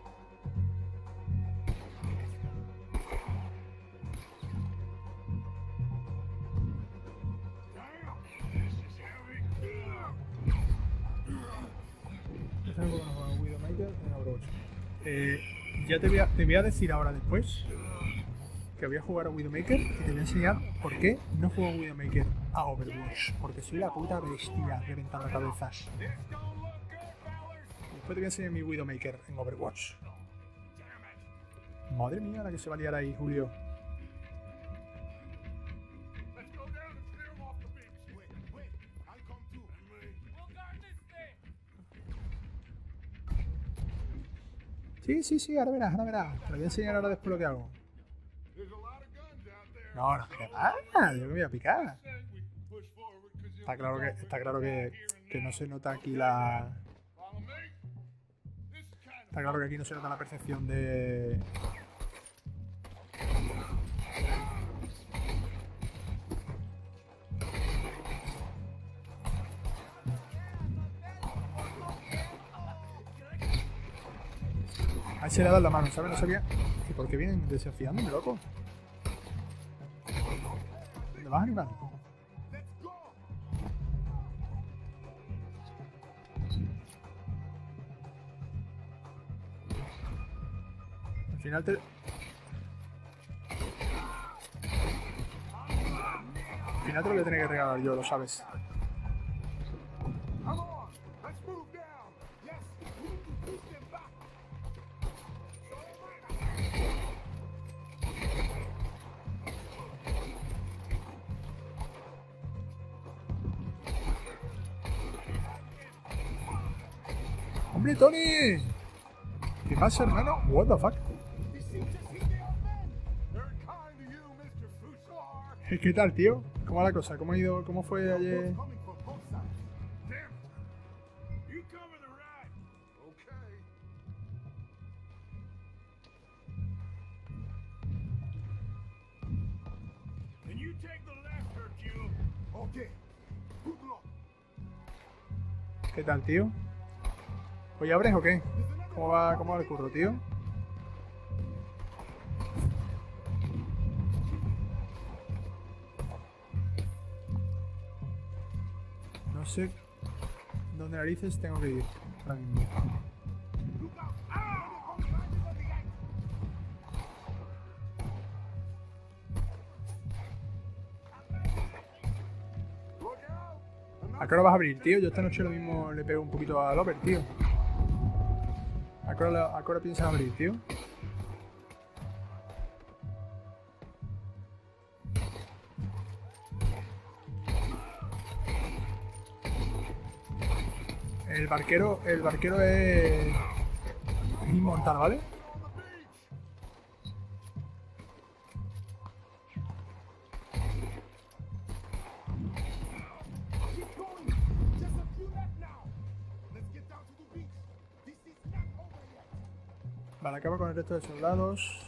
Eh, ya te voy, a, te voy a decir ahora después que voy a jugar a Widowmaker y te voy a enseñar por qué no juego a Widowmaker a Overwatch. Porque soy la puta bestia reventando cabezas. Después te voy a enseñar mi Widowmaker en Overwatch. Madre mía, la que se va a liar ahí, Julio. Sí, sí, sí, ahora verás, ahora verás. Te lo voy a enseñar ahora después lo que hago. No, no, ¿qué pasa? Yo me voy a picar. Está claro que, está claro que, que no se nota aquí la... Está claro que aquí no se nota la percepción de... Ahí se le ha dado la mano, ¿sabes? No sabía. ¿Y por qué vienen desafiándome, loco? ¿Dónde vas, animal? Al final te... Al final te lo voy a tener que regalar yo, lo sabes. ¡Hombre, Tony! ¿Qué pasa, hermano? What the fuck? ¿Qué tal, tío? ¿Cómo va la cosa? ¿Cómo ha ido? ¿Cómo fue ayer? ¿Qué tal, tío? ¿Hoy abres o qué? ¿Cómo va, cómo va el curro, tío? No sé dónde narices tengo que ir ahora mismo. ¿A qué hora vas a abrir, tío? Yo esta noche lo mismo le pego un poquito al over, tío. ¿A qué hora, a qué hora piensas abrir, tío? El barquero, el barquero es, es inmortal, ¿vale? Vale, acaba con el resto de soldados.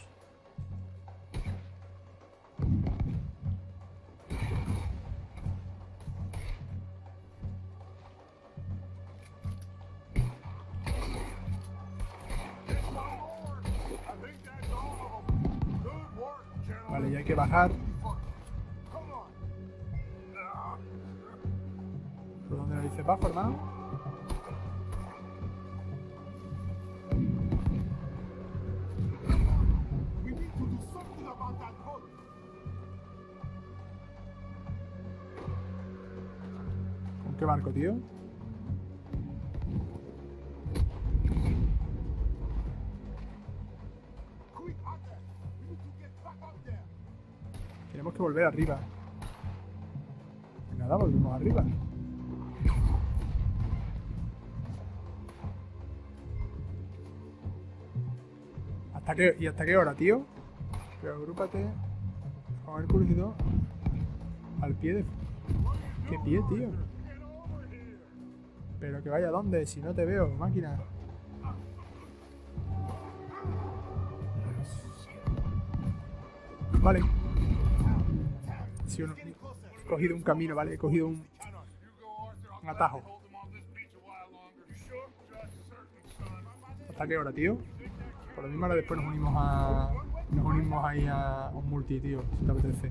Vale, ya hay que bajar. ¿Por dónde le dices bajo, hermano? ¿Con qué barco, tío? Tenemos que volver arriba. Pues nada, volvemos arriba. ¿Hasta qué, ¿Y hasta qué hora, tío? Pero agrúpate. Con el curso al pie de... ¿Qué pie, tío? Pero que vaya a dónde, si no te veo, máquina. Vale. Sí, uno, he cogido un camino, vale. He cogido un, un atajo. ¿Hasta qué hora, tío? Por lo mismo ahora después nos unimos a... Nos unimos ahí a un multi, tío, si te apetece.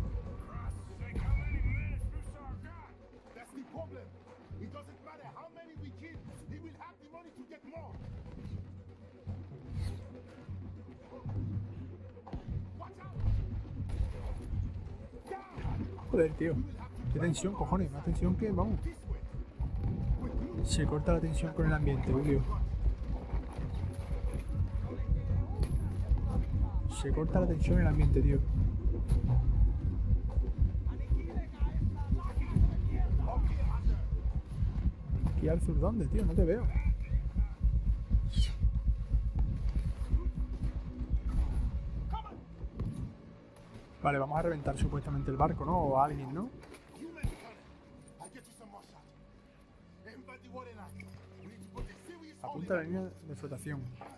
Joder, tío. Qué tensión, cojones. Más tensión que... Vamos. Se corta la tensión con el ambiente, tío. Se corta la tensión en el ambiente, tío. ¿Aquí al sur dónde, tío? No te veo. Vale, vamos a reventar supuestamente el barco, ¿no? O a alguien, ¿no? Apunta a la línea de flotación.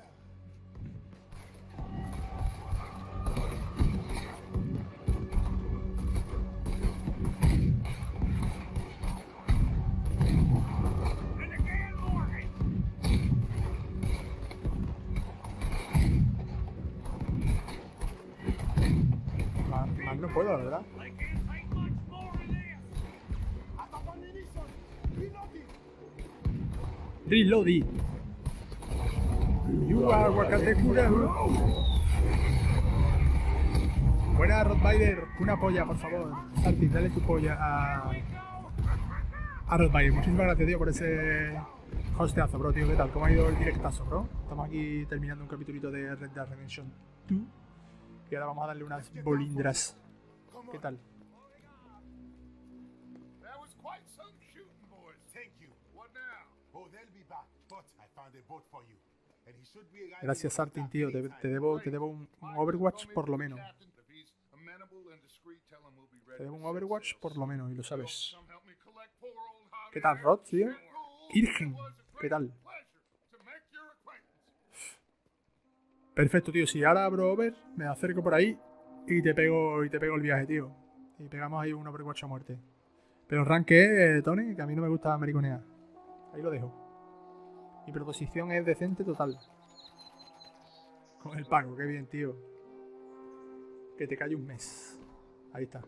Más no puedo, la verdad. Reloading. You are Wakatecura. Buena, Rottweiler. Una polla, por favor. Sartin, dale tu polla a... A Rottweiler. Muchísimas gracias, tío, por ese hosteazo, bro, tío. ¿Qué tal? ¿Cómo ha ido el directazo, bro? Estamos aquí terminando un capitulito de Red Dead Redemption dos. Y ahora vamos a darle unas bolindras. ¿Qué tal? Gracias, Sartin, tío. Te, te debo, te debo un, un Overwatch por lo menos. Te debo un Overwatch por lo menos, y lo sabes. ¿Qué tal, Rod, tío? Irgen, ¿qué tal? Perfecto, tío. Si ahora abro Over, me acerco por ahí y te pego y te pego el viaje, tío. Y pegamos ahí un Overwatch a muerte. Pero ranque, eh, Tony, que a mí no me gusta americonear. Ahí lo dejo. Mi proposición es decente total. Con el pago, qué bien, tío. Que te calle un mes. Ahí está.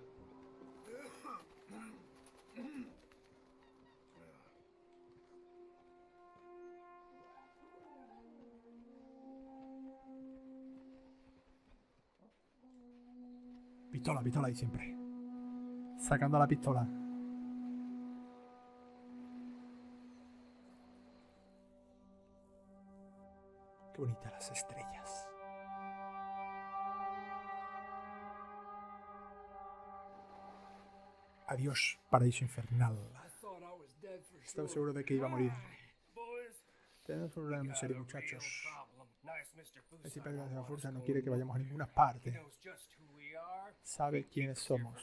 Pistola, pistola ahí siempre. Sacando la pistola. Qué bonitas las estrellas. Adiós, paraíso infernal. Estaba seguro de que iba a morir. Tenemos un problema en serio, muchachos. Ese padre de la fuerza no quiere que vayamos a ninguna parte. Sabe quiénes somos.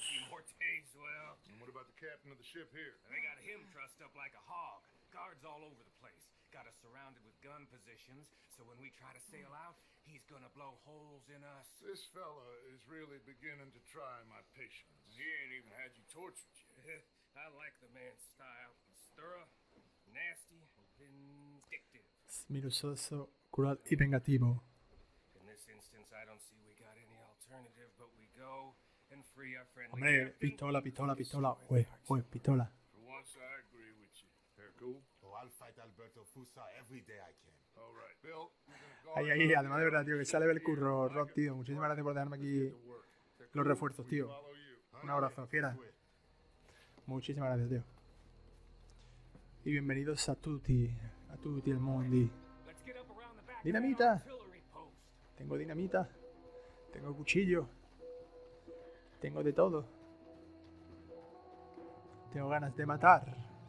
Got us surrounded with gun positions, so when we try to sail out, he's gonna blow holes in us. This fella is really beginning to try my patience. He ain't even had you tortured yet. I like the man's style. Thorough, nasty, and vindictive. Minucioso, cruel y vengativo. In this instance, I don't see we got any alternative, but we go and free our friendly Hombre, pistola, pistola, pistola. Uy, uy, pistola. For once, I agree with you. They're cool. Oh, I'll fight Alberto Fusa every day I can. All right, Bill. Ahí, ahí, además de verdad, tío, que sale el curro, Rob, tío. Muchísimas gracias por dejarme aquí los refuerzos, tío. Un abrazo, fiera. Muchísimas gracias, tío. Y bienvenidos a tutti, a tutti el mundi. Dinamita. Tengo dinamita. Tengo cuchillo. Tengo de todo. Tengo ganas de matar.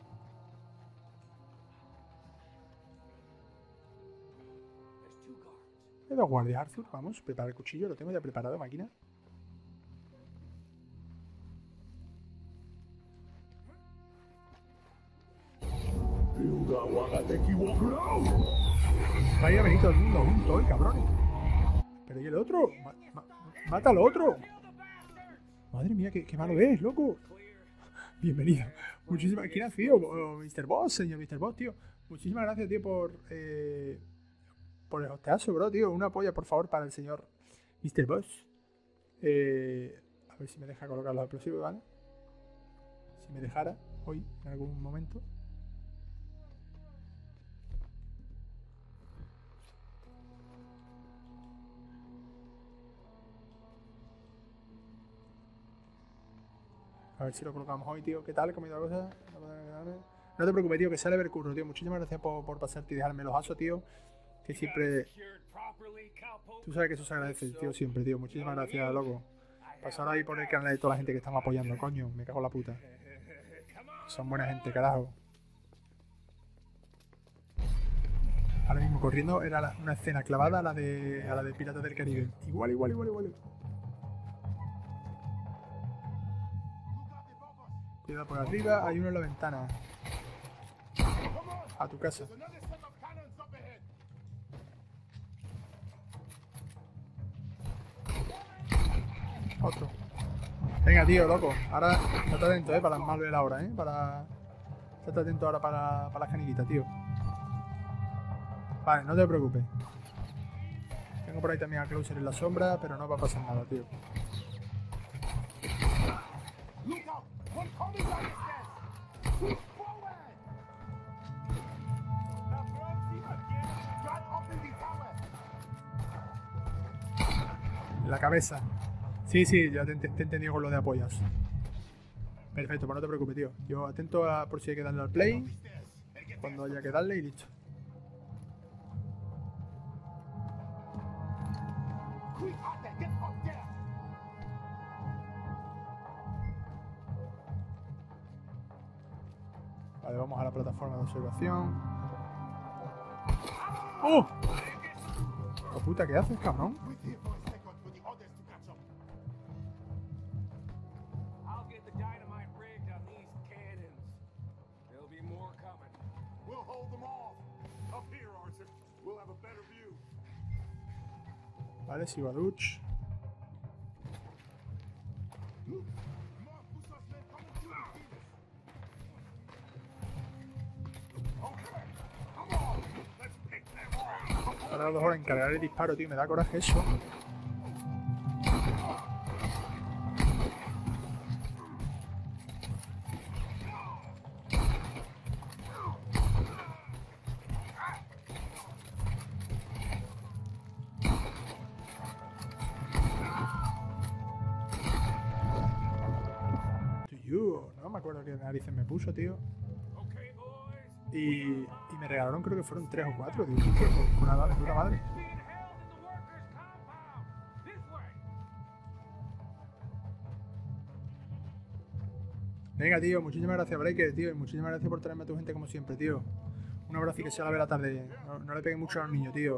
Hay dos guardias, Arthur. Vamos, prepara el cuchillo. Lo tengo ya preparado, máquina. Vaya, venid todo el mundo junto, ¿eh, cabrones? Pero ¿y el otro? Ma ma ¡Mata al otro! Madre mía, qué, qué malo es, loco. Bienvenido. Muchísimas... ¿Quién ha sido? Oh, mister Boss, señor mister Boss, tío. Muchísimas gracias, tío, por... Eh, por el hosteazo, bro, tío. Una polla, por favor, para el señor mister Boss. Eh, a ver si me deja colocar los explosivos, ¿vale? Si me dejara, hoy, en algún momento. A ver si lo colocamos hoy, tío. ¿Qué tal? ¿He comido cosas? No te preocupes, tío, que sale ver curro, tío. Muchísimas gracias por, por pasarte y dejarme los asos, tío. Que siempre... Tú sabes que eso se agradece, tío, siempre, tío. Muchísimas gracias, loco. Pasar ahí por el canal de toda la gente que estamos apoyando, coño. Me cago en la puta. Son buena gente, carajo. Ahora mismo corriendo era la, una escena clavada a la de a la de Piratas del Caribe. Igual, igual, igual, igual. Cuidado por arriba, hay uno en la ventana. A tu casa. Otro. Venga, tío, loco. Ahora, estate atento, eh, para las Marvel ahora, eh. Para... Estate atento ahora para, para las caniquitas, tío. Vale, no te preocupes. Tengo por ahí también a Closer en la sombra, pero no va a pasar nada, tío. La cabeza. Sí, sí, ya te, te, te he entendido con lo de apoyas. Perfecto, pues no te preocupes, tío. Yo atento a por si hay que darle al play. Cuando haya que darle y listo. Vale, vamos a la plataforma de observación. ¡Oh! ¡Oh, puta! ¿Qué haces, cabrón? Vale, Sibaduch. Ahora dos horas en cargar el disparo, tío. Me da coraje eso. No me acuerdo qué narices me puso, tío. Y, y me regalaron, creo que fueron tres o cuatro, tío. Una de puta madre. Venga, tío, muchísimas gracias, Breaker, tío. Y muchísimas gracias por traerme a tu gente como siempre, tío. Un abrazo y que sea la vera tarde. No, no le pegué mucho a los niños, tío.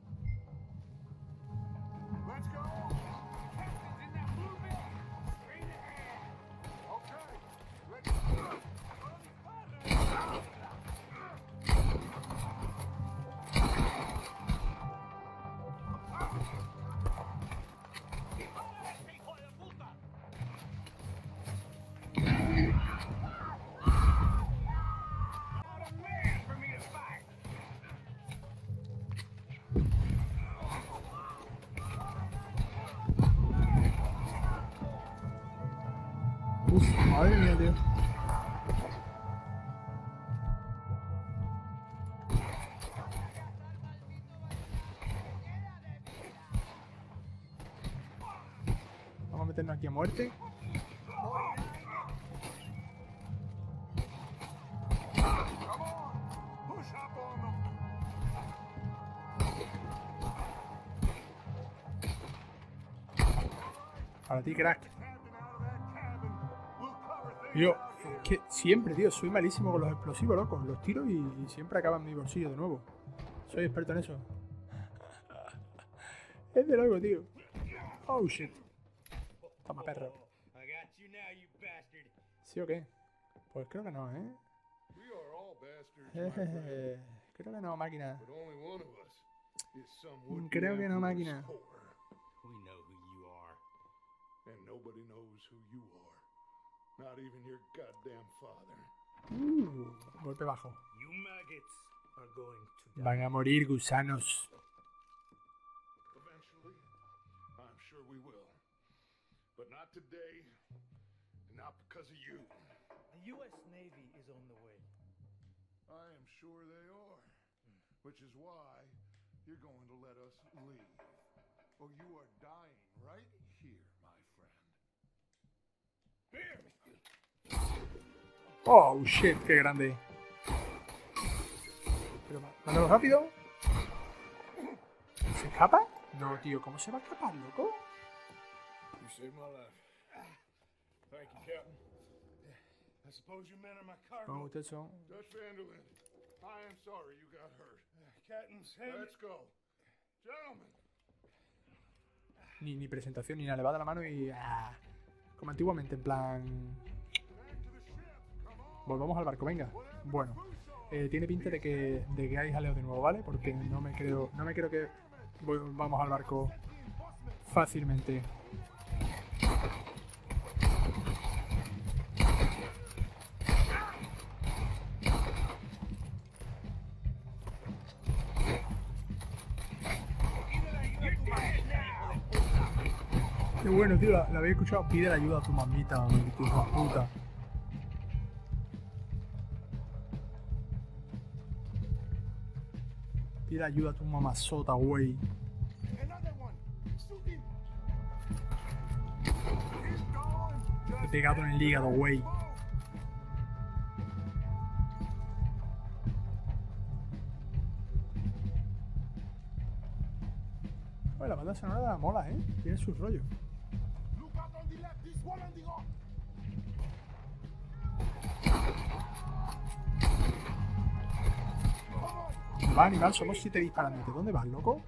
Uf, madre mía, tío. Vamos a meternos aquí a muerte. Para ti, crack. Yo, que siempre, tío, soy malísimo con los explosivos, loco. Los tiro y, y siempre acaban en mi bolsillo de nuevo. Soy experto en eso. Es de loco, tío. Oh, shit. Toma, perro. ¿Sí o qué? Pues creo que no, ¿eh? Jejeje. Creo que no, máquina. Creo que no, máquina. We know who you are. And nobody knows who you are. Not even your goddamn father. Uh, golpe bajo. You maggots are going to die. Van a morir gusanos. Eventually, I'm sure we will. But not today, and not because of you. The U S Navy is on the way. I am sure they are. Which is why you're going to let us leave. Or you are dying right here, my friend. Oh, shit, qué grande. Pero, mándalo rápido. ¿Se escapa? No, tío, ¿cómo se va a escapar, loco? You saved my life. Thank you, Captain. I suppose you men are my cargo. No, ustedes son... Dutch Vanderlyn, I am sorry you got hurt. Captain, save Let's go. Gentlemen. Ni, ni presentación, ni nada. Le va de la mano y... Ah, como antiguamente, en plan... Volvamos al barco, venga. Bueno, eh, tiene pinta de que, de que hay jaleo de nuevo, ¿vale? Porque no me creo, no me creo que vamos al barco fácilmente. Qué bueno, tío, la, la había escuchado. Pide la ayuda a tu mamita, tu hija puta. Pide ayuda a tu mamazota, güey. He pegado en el hígado, güey. Bueno, la banda sonora mola, ¿eh? Tiene su rollo. Va, animal, somos siete disparantes. ¿Dónde vas, loco?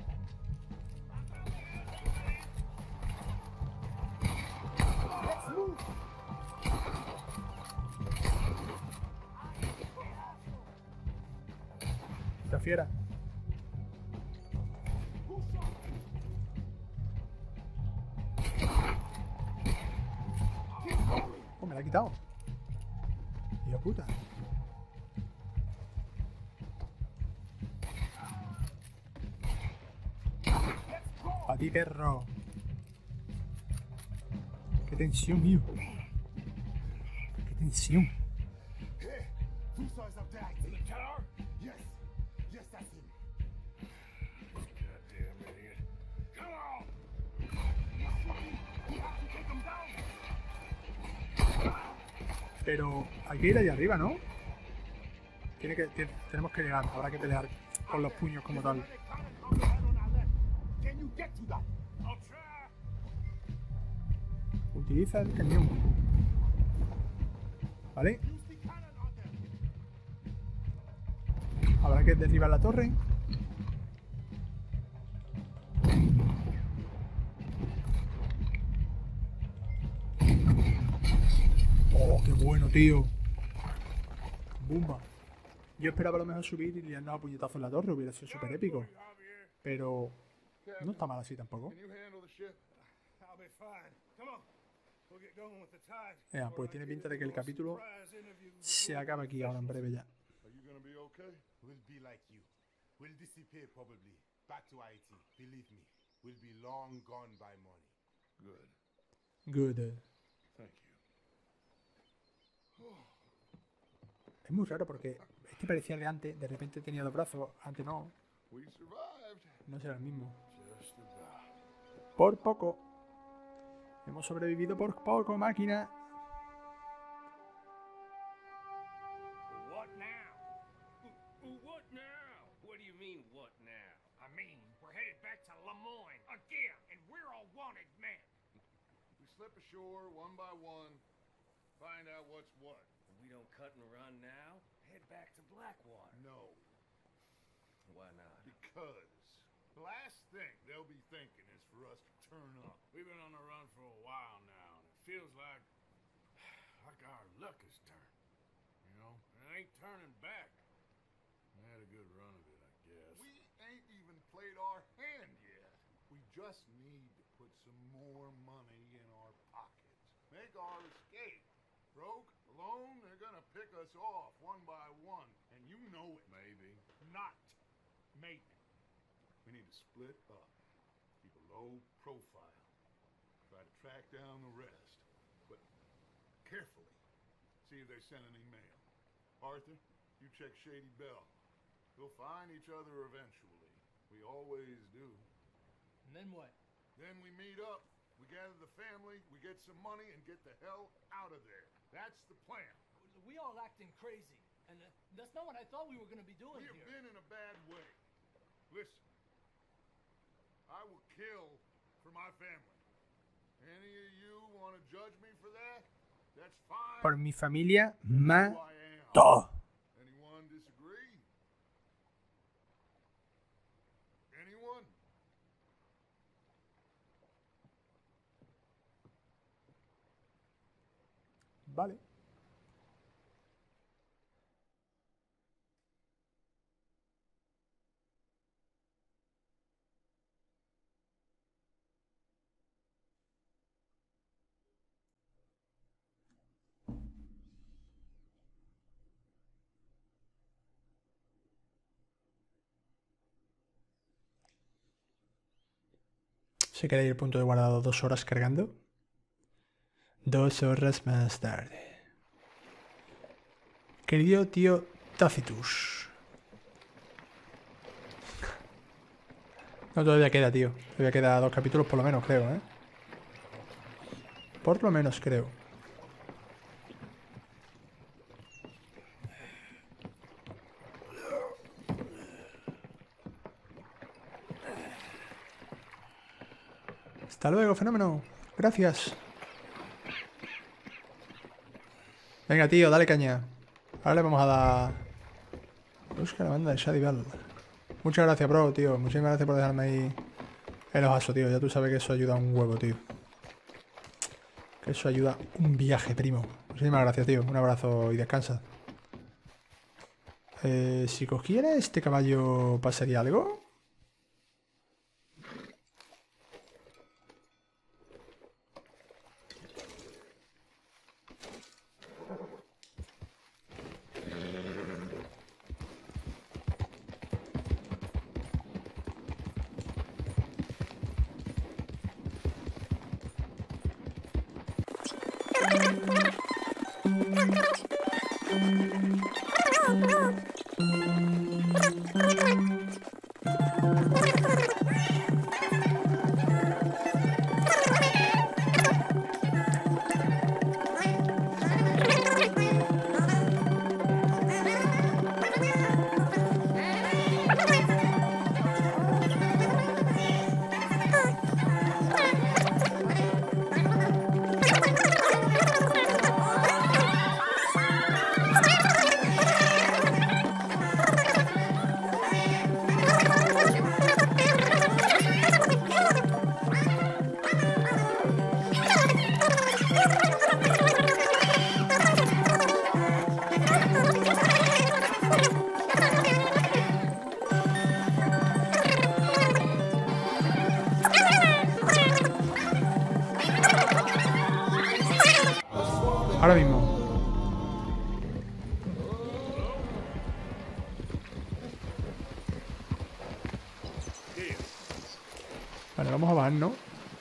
Esta fiera. Oh, me la ha quitado. Hijo puta. A ti, perro. Qué tensión, mío. Qué tensión. Pero hay que ir allá arriba, ¿no? Tiene que, tiene, tenemos que llegar. Habrá que pelear con los puños como tal. Utiliza el cañón. ¿Vale? Habrá que derribar la torre. Oh, qué bueno, tío. Bumba. Yo esperaba a lo mejor subir y liarnos a puñetazos en la torre. Hubiera sido súper épico. Pero no está mal así tampoco. Ya, pues tiene pinta de que el capítulo se acaba aquí ahora en breve ya. We'll be like you. We'll disappear probably. Back to Haiti. Believe me. We'll be long gone by morning. Good. Good. Thank you. Es muy raro porque este parecía el de antes, de repente tenía dos brazos, antes no. We survived. No será el mismo. Just about. Por poco. Hemos sobrevivido por poco, máquina. What now? What now? What do you mean, what now? I mean, we're headed back to Lemoyne again, and we're all wanted men. We slip ashore one by one, find out what's what. We you don't cut and run now, head back to Blackwater. No, Why not? because the last thing they'll be thinking is for us to turn up. We've been on the run for a while now, and it feels like like our luck has turned. You know, it ain't turning back. We had a good run of it, I guess. We ain't even played our hand yet. We just need to put some more money in our pockets. Make our escape. Broke, alone, they're gonna pick us off one by one. And you know it. Maybe. Not. Maybe. We need to split up. Keep a low profile. Try to track down the rest. But carefully. See if they send any mail. Arthur, you check Shady Bell. We'll find each other eventually. We always do. And then what? Then we meet up. We gather the family, we get some money, and get the hell out of there. That's the plan. We all acting crazy, and uh, that's not what I thought we were going to be doing We have here. been in a bad way. Listen, I will kill for my family. Any of you want to judge me for that? That's fine. Por mi familia, Who I am. mato. Anyone disagree? Anyone? Vale. Se queda ahí el punto de guardado dos horas cargando. Dos horas más tarde. Querido tío Tacitus. No, todavía queda, tío. Todavía queda dos capítulos por lo menos, creo, ¿eh? Por lo menos, creo. Hasta luego, fenómeno. Gracias. Venga, tío, dale caña. Ahora le vamos a dar... Busca la banda de Shady Bell. Muchas gracias, bro, tío. Muchísimas gracias por dejarme ahí el ojazo, tío. Ya tú sabes que eso ayuda un huevo, tío. Que eso ayuda un viaje, primo. Muchísimas gracias, tío. Un abrazo y descansa. Eh, si cogiera este caballo, ¿pasaría algo? Ahora mismo. Vale, vamos a bajar, ¿no?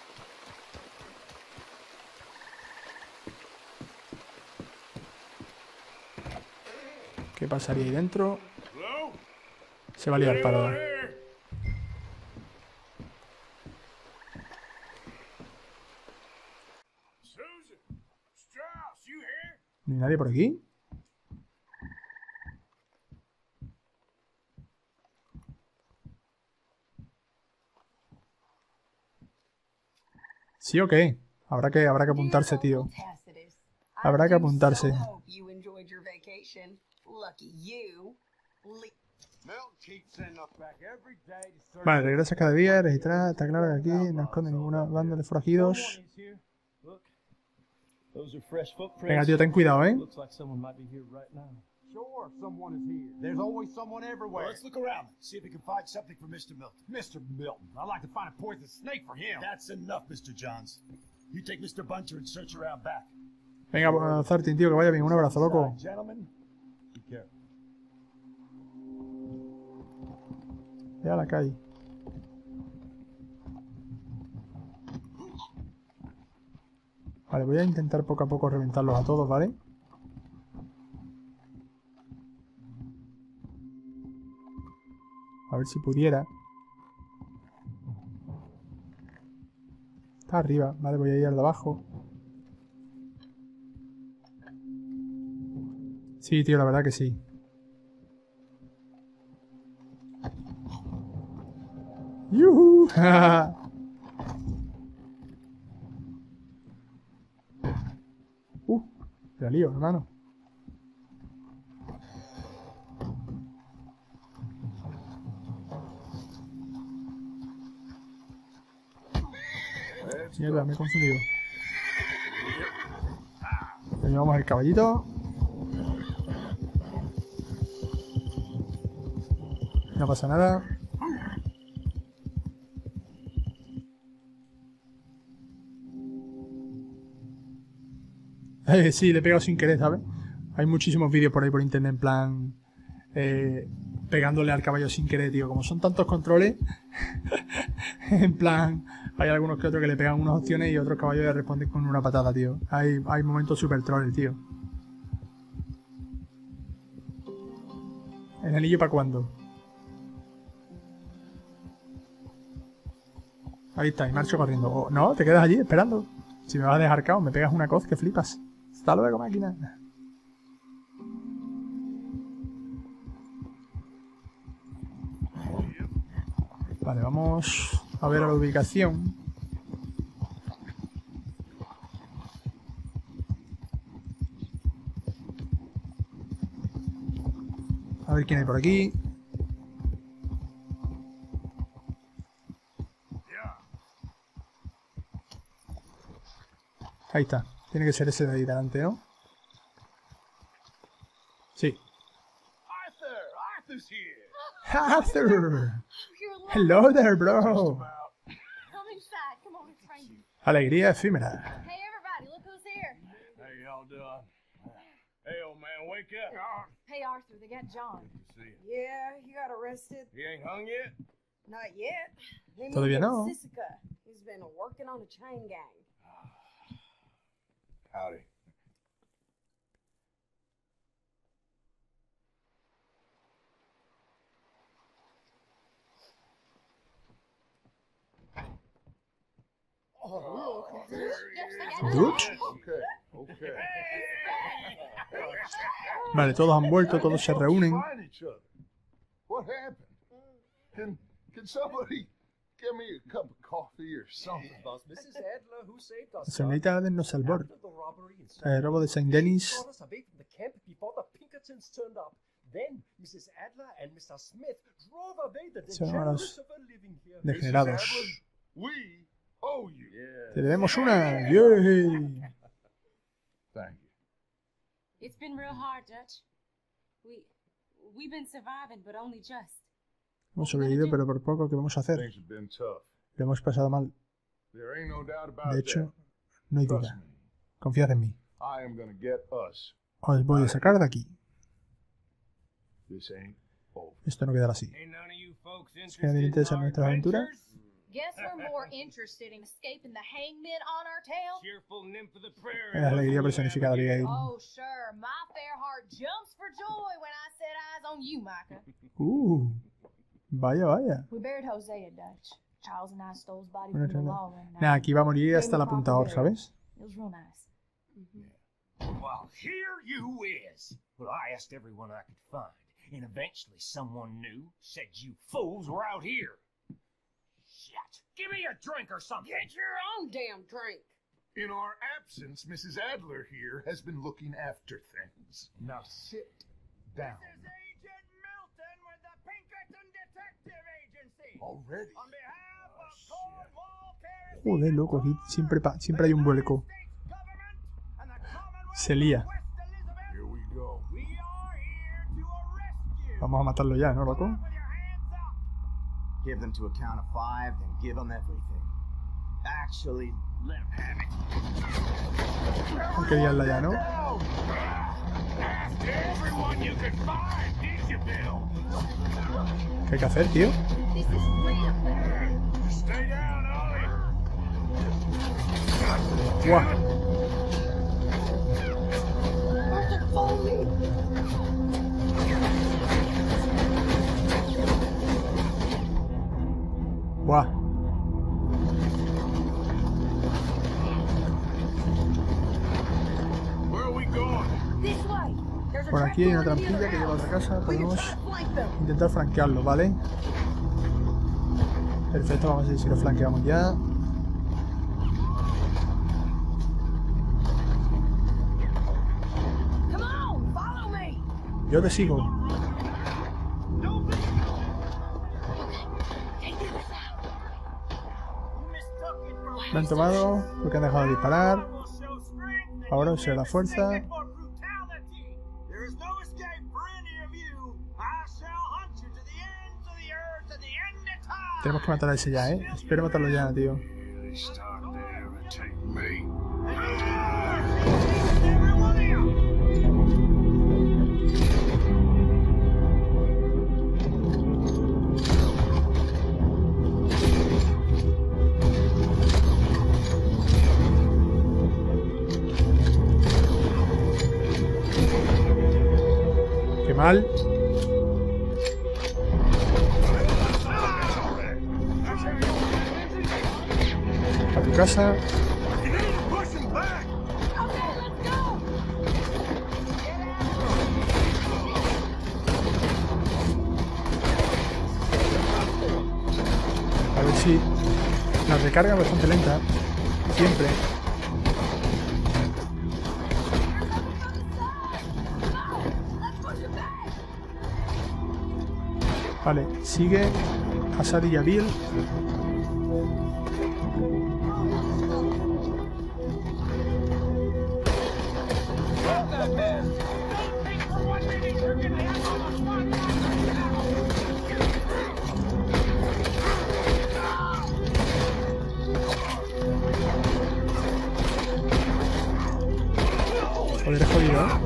¿Qué pasaría ahí dentro? Se va a liar para... ¿No hay nadie por aquí? ¿Sí o qué? Habrá que, habrá que apuntarse, tío. Habrá que apuntarse. You enjoyed your plantation. Lucky you. Le Milton keeps sending us back every day to search. Vale, regresa cada día, registrar. Está claro que aquí no esconde ninguna banda de forajidos. Those are fresh footprints. Venga, tío, ten cuidado, ¿eh? Looks like someone might be here right now. Sure, someone is here. There's always someone everywhere. Well, let's look around. See if we can find something for Mister Milton. Mister Milton. I'd like to find a poisonous snake for him. That's enough, Mister Johns. You take Mister Bunter and search around back. Venga, uh, Zartin, tío, que vaya bien. Un abrazo, loco. Gentlemen, be careful. Ya la calle. Vale, voy a intentar poco a poco reventarlos a todos, ¿vale? A ver si pudiera. Está arriba, vale, voy a ir al de abajo. Sí, tío, la verdad que sí. ¡Yuhu! uh, la lío, hermano. Mierda, me he confundido. Le llevamos el caballito. No pasa nada. Eh, sí, le he pegado sin querer, ¿sabes? Hay muchísimos vídeos por ahí por internet en plan... Eh, pegándole al caballo sin querer, tío. Como son tantos controles... en plan... Hay algunos que otros que le pegan unas opciones y otros caballos le responden con una patada, tío. Hay, hay momentos super trolls, tío. ¿El anillo para cuándo? Ahí está, y marcho corriendo. Oh, no, te quedas allí esperando. Si me vas a dejar cao, me pegas una coz que flipas. Hasta luego, máquina. Vale, vamos a ver a la ubicación. A ver quién hay por aquí. Ahí está. Tiene que ser ese de ahí delante, ¿no? Sí. Arthur! Arthur's here! Arthur! Hello there, bro. Come inside. Come on, Frank. Alegría efímera. Hey, everybody, look who's here. Hey, y'all doing? Hey, old man, wake up. Hey, Arthur, they got John. See, Yeah, he got arrested. he ain't hung yet? Not yet. They Todavía moved him no. to Sisika. He's been working on a chain gang. Howdy. Oh, look at this. Dude. Okay, okay. Vale, todos han vuelto, todos se reúnen. Find each other. What happened? Can can somebody give me a cup of coffee or something? Was missus Adler who saved us. La señorita Allen nos salvó. After the robbery in El robo de Saint Denis. brought us away from the camp before the Pinkertons turned up. Then missus Adler and Mister Smith drove away the Son degenerates los of a living here. degenerados. We owe you. Te debemos una. Yay. Thank you. It's been real hard, Dutch. We we've been surviving, but only just. Hemos sobrevivido, pero por poco que vamos a hacer. Things have been tough. Lo hemos pasado mal. There ain't no doubt about De that. hecho, no hay duda. Confiad en mí. I am gonna get us. Os voy a sacar de aquí. This ain't over. Esto no quedará así. Ain't none of you folks ¿Es que nadie le interesa nuestra aventura? Guess we're more interested in escaping the hangman on our tail? Cheerful nymph of the prairie. Es la alegría personificada, Abigail. Oh, sure. My fair heart jumps for joy when I set eyes on you, Micah. Uh. Vaya, vaya. We buried Hosea, Dutch. Charles and I stole his body Bueno, from the nada. law one night. Nah, aquí va a morir hasta Gave la him punta proper ahora, ¿sabes? burial. It was real nice. Well, here you is. Well, I asked everyone I could find, and eventually someone new said you fools were out here. Shit. Give me a drink or something. Get your own damn drink. In our absence, Missus Adler here has been looking after things. Now sit down. This is Agent Milton with the Pinkerton Detective Agency. Already? On behalf of Cornwall Care Joder, loco, aquí siempre, pa- siempre hay un vuelco. Se lía. Here we go. We are here to arrest you. Vamos a matarlo ya, ¿no, loco? Give them to a count of five, then give them everything. Actually, let them have it. No quería la ya, ¿no? Ask everyone you can find, did you, Bill? ¿Qué hay que hacer, tío? Stay down, Ollie. Buah. Buah. Where are we going? This way. There's a Por aquí hay una trap door on the trampilla que lleva a otra casa. We can Podemos try to flank them. intentar flanquearlo, ¿vale? Perfecto, vamos a ver si lo flanqueamos ya. Come on, follow me. Yo te sigo. Me han tomado porque han dejado de disparar. Ahora usa la fuerza. There is no escape for any of you. I shall hunt you to the ends of the earth and the end of time. Tenemos que matar a ese ya, ¿eh? Espero matarlo ya, tío. They start there and take me. Qué mal. A tu casa. A ver si la recarga es bastante lenta. Siempre. Vale, sigue Assad y Yabil. Joder, es jodido, ¿eh?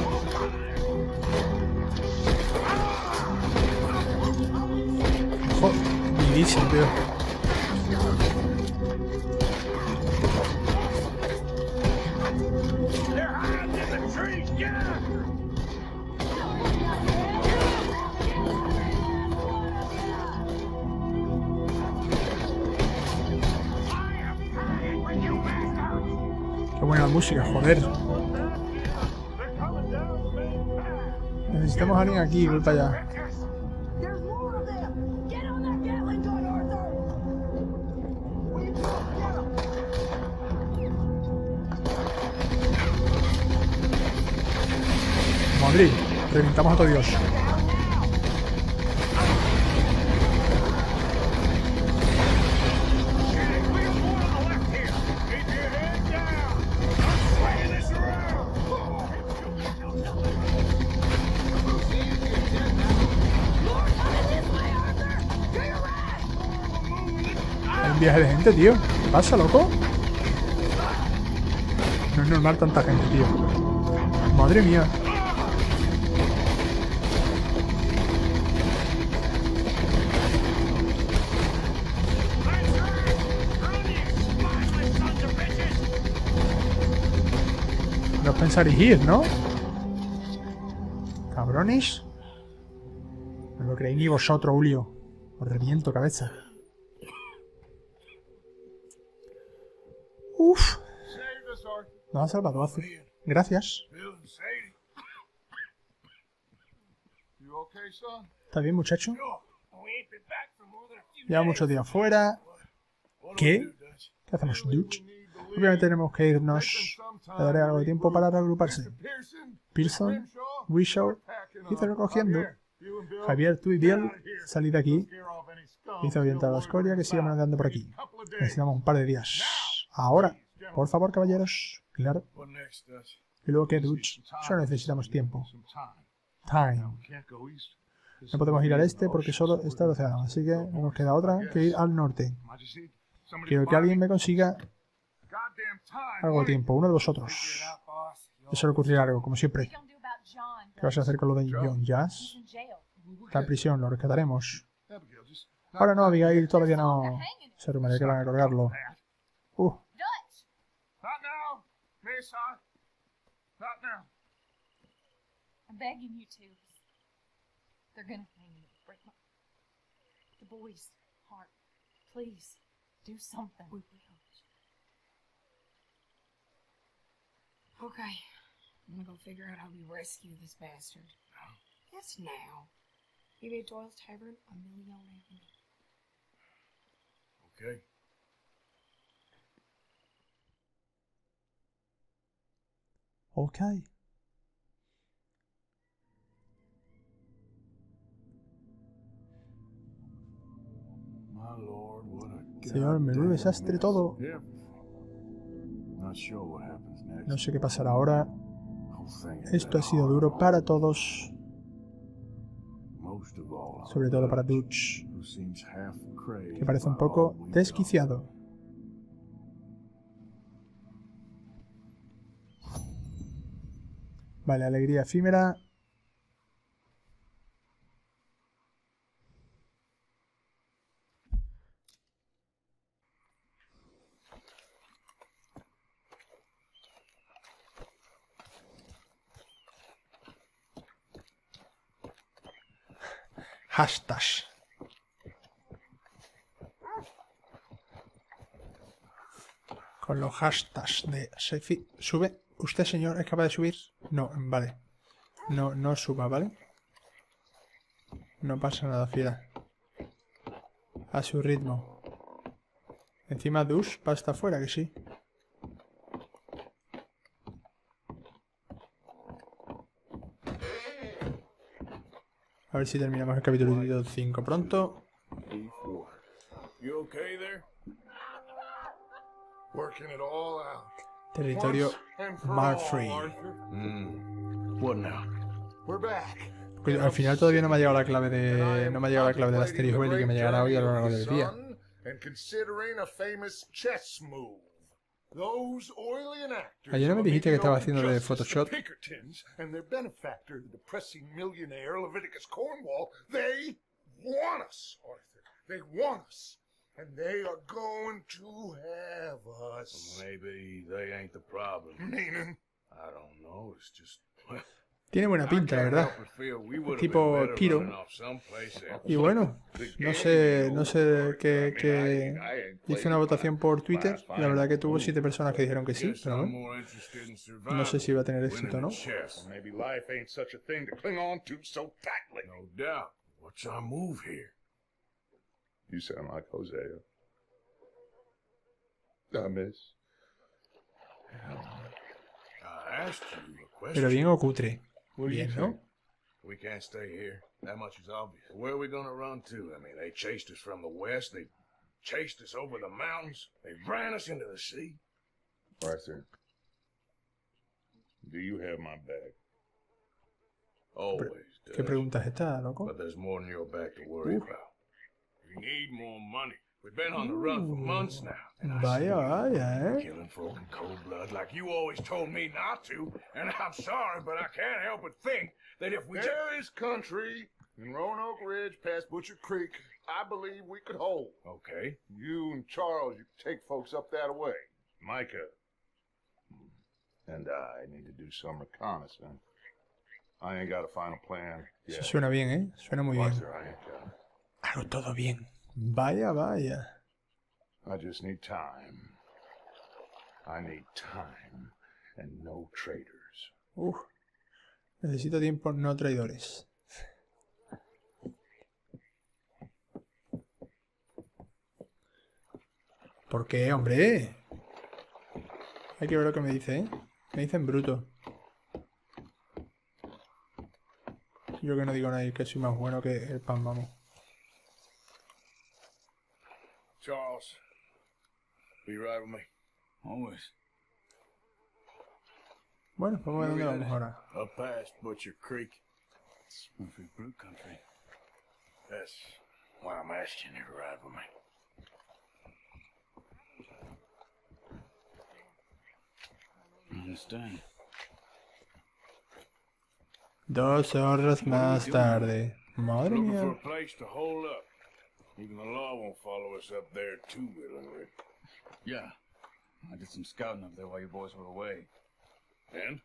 Ojo, vivísimo, tío. They're hiding in the trees, get after them. Qué buena música, joder. Necesitamos a alguien aquí, voy para allá. There's more of them. Get on that Gatling gun, Arthur. We need to get 'em. Madrid, reventamos a todo Dios. Hay un viaje de gente, tío. ¿Qué pasa, loco? No es normal tanta gente, tío. Madre mía. No os pensaréis ir, ¿no? Cabrones. No lo creéis ni vosotros, Julio. Os reviento cabeza. Uf. Nos ha salvado, hace. Gracias. Bill and Sadie. You okay, son? ¿Está bien, muchacho? We ain't been back for more than a few Lleva days. muchos días fuera. ¿Qué? ¿Qué hacemos, dude? Need to Obviamente tenemos que irnos. Le daré algo de tiempo para reagruparse. Pearson, Wishaw, hizo recogiendo. Javier, tú y Bill, salid de aquí. Hizo avientar la escoria que siga merodeando por aquí. Necesitamos un par de días. Ahora, por favor, caballeros. Claro. Y luego que Dutch. Solo necesitamos tiempo. Time. No podemos ir al este porque solo está el océano, así que no nos queda otra que ir al norte. Quiero que alguien me consiga algo de tiempo, uno de vosotros. Eso le ocurrirá algo, como siempre. ¿Qué vas a hacer con lo de John Jazz? Está en prisión, lo rescataremos. Ahora no, Abigail, todavía no. Se rumorea que van a colgarlo. Uh. Not now, Mesa. Not now. I'm begging you to. They're gonna hang me. Break my... The boy's heart. Please, do something. We will. Okay. I'm gonna go figure out how we rescue this bastard. Yes, now. Maybe at Doyle's Tavern on Million Avenue. Okay. Ok. Señor, menudo desastre todo. No sé qué pasará ahora. Esto ha sido duro para todos. Sobre todo para Dutch, que parece un poco desquiciado. Vale, alegría efímera. Hashtag. Con los hashtags de Sefi. ¿Sube? ¿Usted, señor, es capaz de subir? No, vale. No, no suba, ¿vale? No pasa nada, fiera. A su ritmo. Encima Dush va hasta afuera, que sí. A ver si terminamos el capítulo cinco pronto. Territorio Marfrey. Pues al final todavía no me ha llegado la clave de. No me ha llegado la clave del Asterix Belli, que me llegará hoy a lo largo del día. Those oily actors Ayer no me dijiste que estaba haciendo de Photoshop. And their benefactor, the depressing millionaire Leviticus Cornwall, they want us, Arthur. They want us. And they are going to have us. Maybe they ain't the problem. Meaning? I don't know, it's just... Tiene buena pinta, la verdad. Tipo Piro. Y bueno, no sé, no sé qué, qué... Hice una votación por Twitter. La verdad que tuvo siete personas que dijeron que sí, pero bueno. No sé si va a tener éxito o no. Maybe life ain't such a thing to cling on to so tightly. No doubt. What's our move here? You sound like Hosea. I miss. I asked you a question. Pero bien o cutre. What do you Bien, think? ¿no? We can't stay here. That much is obvious. Where are we gonna run to? I mean, they chased us from the west. They chased us over the mountains. They ran us into the sea. Arthur, do you have my back? Always ¿Qué does. pregunta es esta, loco? But there's more than your back to worry Uh. about. We need more money. We've been on the run for months now. And I Vaya, see vaya, eh. killing folk in cold blood like you always told me not to. And I'm sorry, but I can't help but think that if we There is country in Roanoke Ridge past Butcher Creek I believe we could hold. Okay. You and Charles, you could take folks up that way. Micah and I need to do some reconnaissance. I ain't got a final plan Eso yet. suena bien, ¿eh? Suena muy bien. Arthur, I ain't got it. Hago todo bien. Vaya, vaya. I just need time. I need time and no traitors. Uf. Necesito tiempo, no traidores. ¿Por qué, hombre? Hay que ver lo que me dice, ¿eh? Me dicen bruto. Yo que no digo nada, que soy más bueno que el pan, vamos. Charles, be right with me. Always. Bueno, vamos a ver dónde vamos ahora. Up past Butcher Creek. It's Murphy Brook country. That's why I'm asking you to ride with me. I understand. Dos horas más tarde. Madre Looking mía. for a place to hold up. Even the law won't follow us up there too willingly. Yeah. I did some scouting up there while you boys were away. And?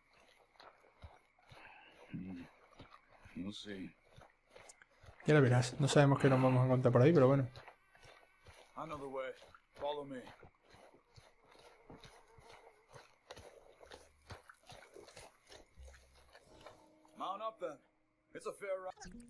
Mm. You'll see. Ya lo verás. No sabemos qué nos vamos a encontrar por ahí, pero bueno. I know the way. Follow me. Mount up then. It's a fair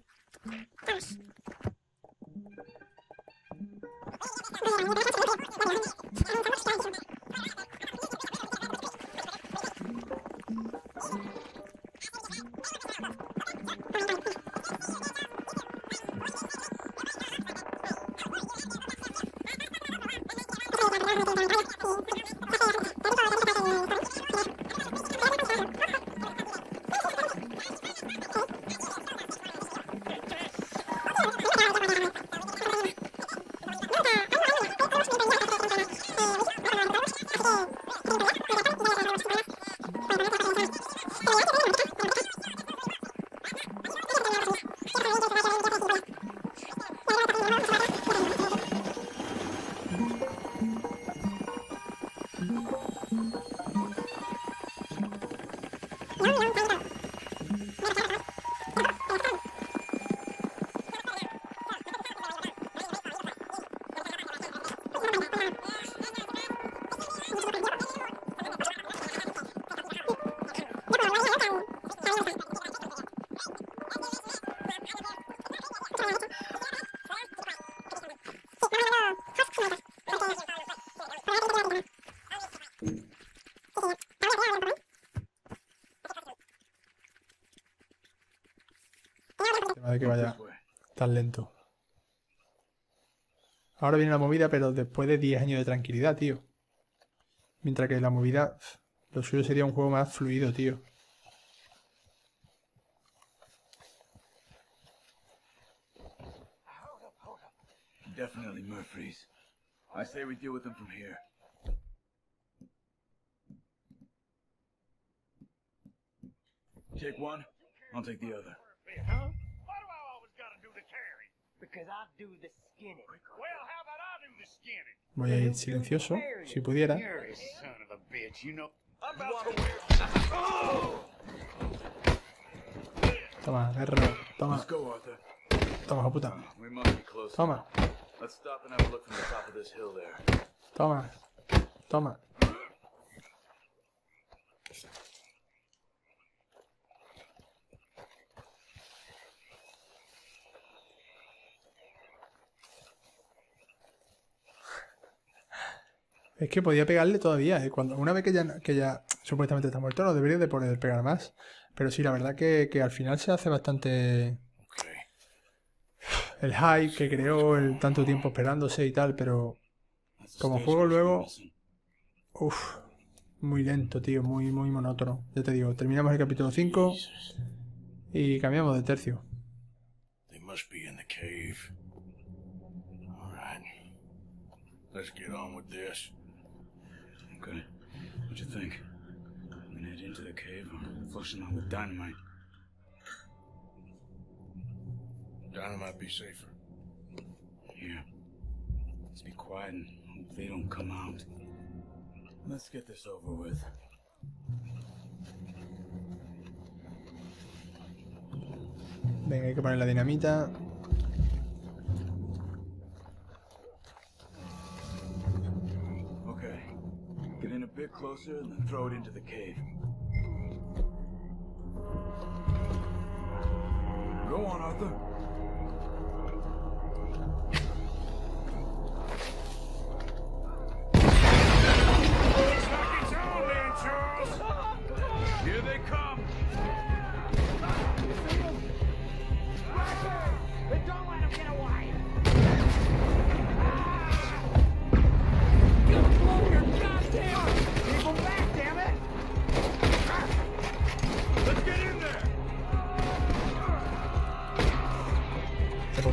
De que vaya tan lento. Ahora viene la movida, pero después de diez años de tranquilidad, tío. Mientras que la movida, lo suyo sería un juego más fluido, tío. Definitely Murphy's. I say we deal with them from here. Take one, I'll take the other. Huh? Why do I always gotta do the carry? Because I do the skinning. Well, how about I do the skinning? Voy a ir silencioso, si pudiera. You're a son of a bitch, you know. I'm about to wear. Oh! Toma, agárralo. Toma. Let's go, Arthur. Toma, hijo puta. We must be close. Toma. Let's stop and have a look from the top of this hill there. Toma. Toma. Es que podía pegarle todavía, ¿eh? Cuando, una vez que ya, que ya supuestamente está muerto, no debería de poder pegar más. Pero sí, la verdad que, que al final se hace bastante... El hype que creó, el tanto tiempo esperándose y tal, pero... Como juego luego... Uff, muy lento, tío, muy, muy monótono. Ya te digo, terminamos el capítulo cinco y cambiamos de tercio. They must be in the cave. All right. Let's get on with this. Okay. What you think? I'm gonna head into the cave or flush them out with dynamite? Dynamite be safer. Here. Let's be quiet and hope they don't come out. Let's get this over with. Venga, hay que poner la dinamita. Okay. Get in a bit closer and then throw it into the cave. Go on, Arthur. Looks like it's on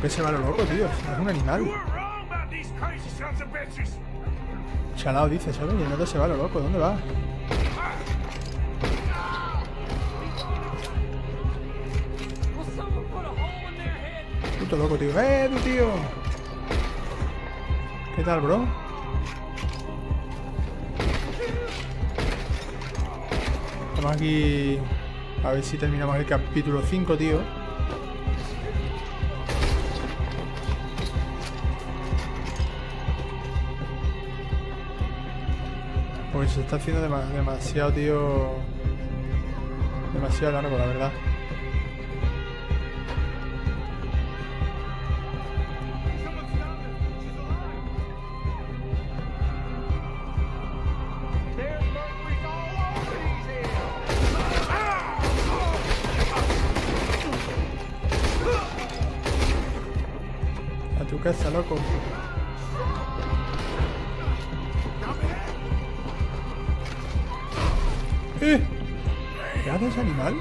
que se va a lo loco, tío. Es un animal. Chalao dice, ¿sabes? Y el nota se va a lo loco. ¿Dónde va? Puto loco, tío. ¡Eh, tu tío! ¿Qué tal, bro? Estamos aquí... A ver si terminamos el capítulo cinco, tío. Porque se está haciendo dem demasiado, tío... Demasiado largo, la verdad. A tu casa, loco. ¿Eh? ¿Qué haces, animal?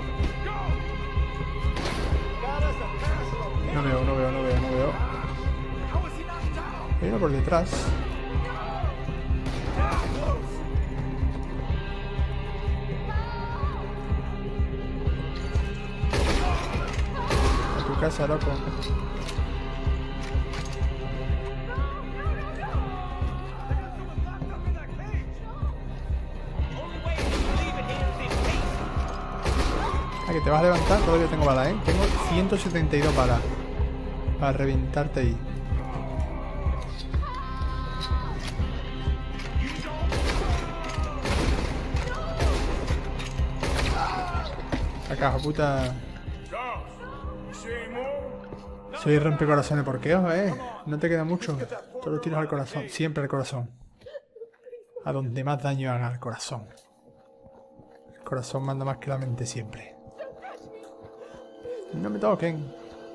No veo, no veo, no veo, no veo. Hay uno por detrás. A tu casa, loco. Que te vas a levantar, todavía tengo balas, ¿eh? Tengo ciento setenta y dos balas para reventarte ahí. La caja puta. Soy rompecorazones, ¿por qué, eh? No te queda mucho. Todos los tiros al corazón, siempre al corazón. A donde más daño haga, al corazón. El corazón manda más que la mente siempre. No me toquen.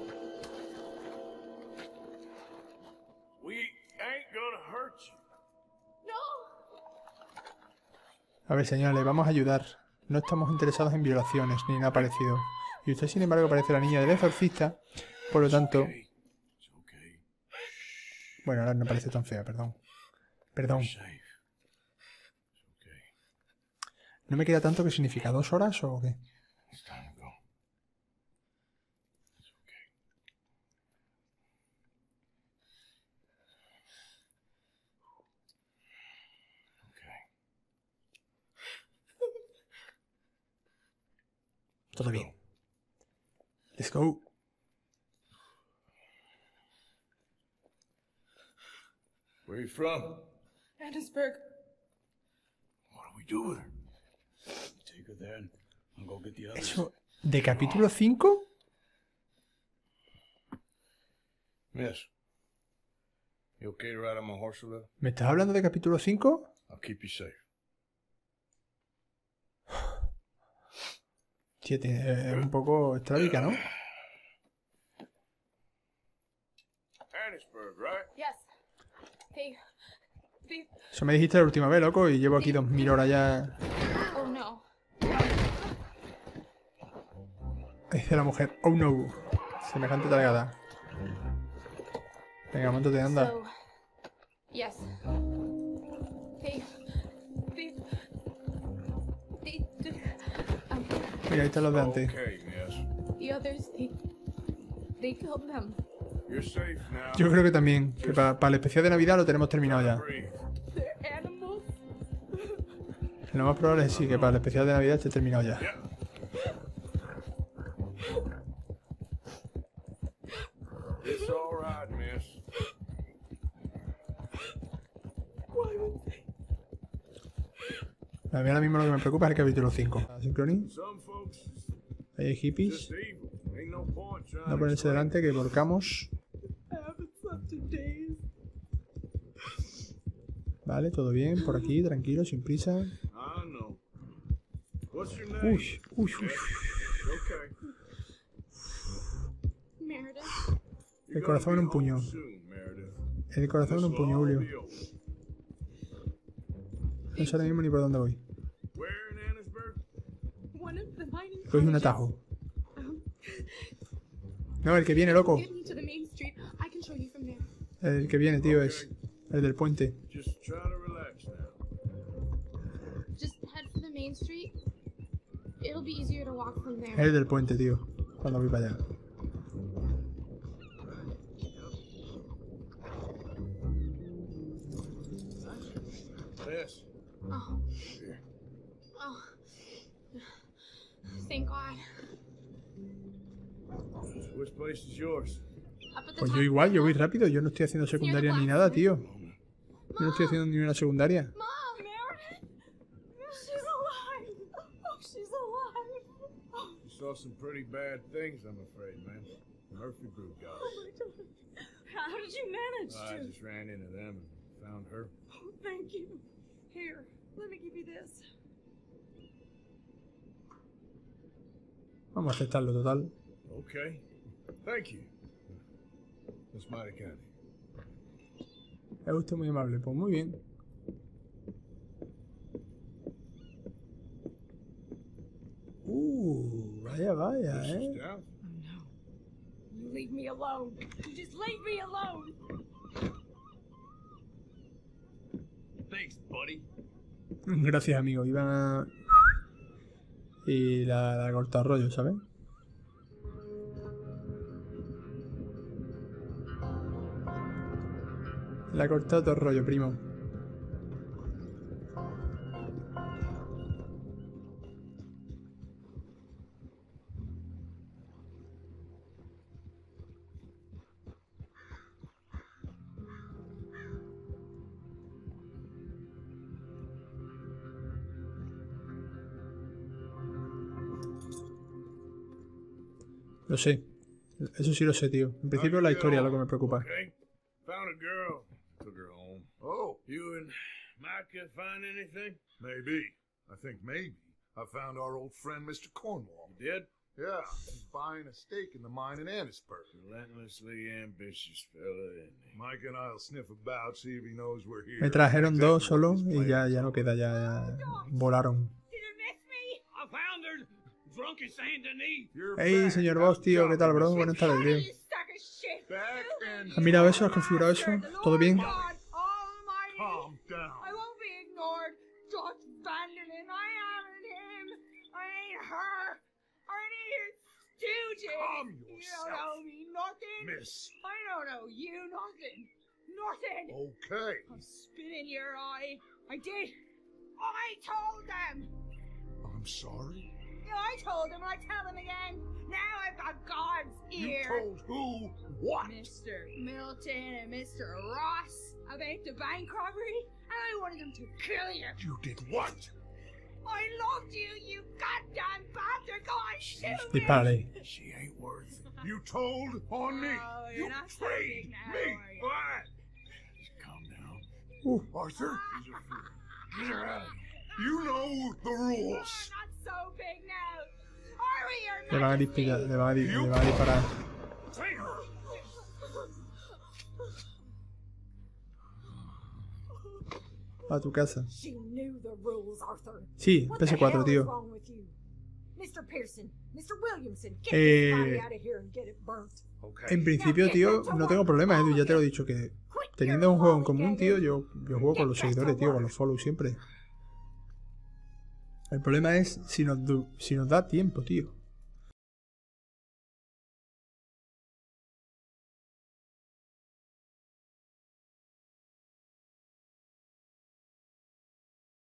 A ver, señores, vamos a ayudar. No estamos interesados en violaciones ni nada parecido. Y usted, sin embargo, parece la niña del exorcista. Por lo tanto... Bueno, ahora no parece tan fea, perdón. Perdón. ¿No me queda tanto que significa? ¿Dos horas o qué? Todo bien. Let's go. Where are you from? Annesburg. What do we do with her? Take her there and I'll go get the others. ¿Eso de capítulo cinco? Miss, you okay to ride on my horse a little? ¿Me estás hablando de capítulo cinco? I'll keep you safe. Tío, es un poco estrábica, ¿no? Annesburg, right? Yes. They... They... Eso me dijiste la última vez, loco, y llevo aquí dos mil horas ya. Oh, no. Dice la mujer, oh no. Semejante talgada. Venga, montate, anda. So, yes. They... They... They... they um, Mira, ahí están los de antes. Okay, miss. the others, they... They killed them. You're safe now. Yo creo que también, que para pa el especial de Navidad lo tenemos terminado ya. They're animals. Lo más probable es sí, que para el especial de Navidad esté terminado ya. It's all right, miss. Why would they? A mí ahora mismo lo que me preocupa es el capítulo cinco. Synchrony. Ahí hay hippies. No ponerse delante, que volcamos. Vale, todo bien, por aquí, tranquilo, sin prisa. Uy, uy, uy. El corazón en un puño. El corazón en un puño, Julio. No sé ahora mismo ni por dónde voy. Cogí un atajo. No, el que viene, loco. Get me to the main street. I can show you from there. El que viene, tío, es el del puente. Just try to relax now. Just head for the main street. It'll be easier to walk from there. El del puente, tío. Cuando voy para allá. Yes. Oh. Oh. Thank God. Which place is yours? Pues yo igual, yo voy rápido. Yo no estoy haciendo secundaria ni nada, tío. Yo no estoy haciendo ni una secundaria. Mom, Meredith. She's alive. Oh, she's alive. Oh. You saw some pretty bad things, I'm afraid, man. The Murphy group guys. Oh my God. How did you manage I to? just ran into them and found her. Oh, thank you. Here, let me give you this. Vamos a aceptarlo, total. Okay. Thank you. That's mighty kind. Es usted muy amable. Pues muy bien. Uh, vaya, vaya, eh. You leave me alone. You just leave me alone. Thanks, buddy. Gracias, amigo. Iban a... Y la, la corta rollo, ¿sabes? La ha cortado todo el rollo, primo. Lo sé. Eso sí lo sé, tío. En principio la historia es lo que me preocupa. Okay. Found a girl. Took her home. Oh. You and Micah find anything? Maybe. I think maybe. I found our old friend Mister Cornwall. You did? Yeah. He's buying a stake in the mine in Annisburg. Relentlessly ambitious fella, isn't he? Mike and I'll sniff about, see if he knows we're here. Me trajeron dos solo y ya, ya no queda, ya, ya volaron. I found her drunk in Saint Denis. Hey, señor Boss, tío, ¿qué tal, bro? Buenas tardes, tío. ¿Has mirado eso? ¿Has configurado eso? ¿Todo bien? Calm down. I won't be ignored. Dutch Vanderlyn, I aren't him. I ain't her. I ain't his stooges. Calm You yourself, don't owe me nothing. miss. I don't owe you nothing. Nothing. Okay. I spit in your eye. I did. I told them. I'm sorry. Yeah, I told them. I tell them again. Now I've got God's ear. You told who what? Mister Milton and Mister Ross about the bank robbery, and I wanted them to kill you. You did what? I loved you, you goddamn bastard! Go on, shoot me! Dispárale. She ain't worth it. You told on me. Oh, You you're not so betrayed big now, me. are you? Fine. Just calm down. Uh. Arthur, get her out of here. You know the rules. Not so big now. Are we your Le van a disparar. Le van a, di- le van a disparar. A tu casa. She knew the rules, Arthur. Sí, What P S the cuatro, hell tío. is wrong with you? Mister Pearson, Mister Williamson, get Eh, this body out of here and get it burnt. En principio, tío, no tengo problema, Edu, ya te lo he dicho que teniendo un juego en común, tío, yo, yo juego con los seguidores, tío, con los follows siempre. El problema es si nos, du- si nos da tiempo, tío.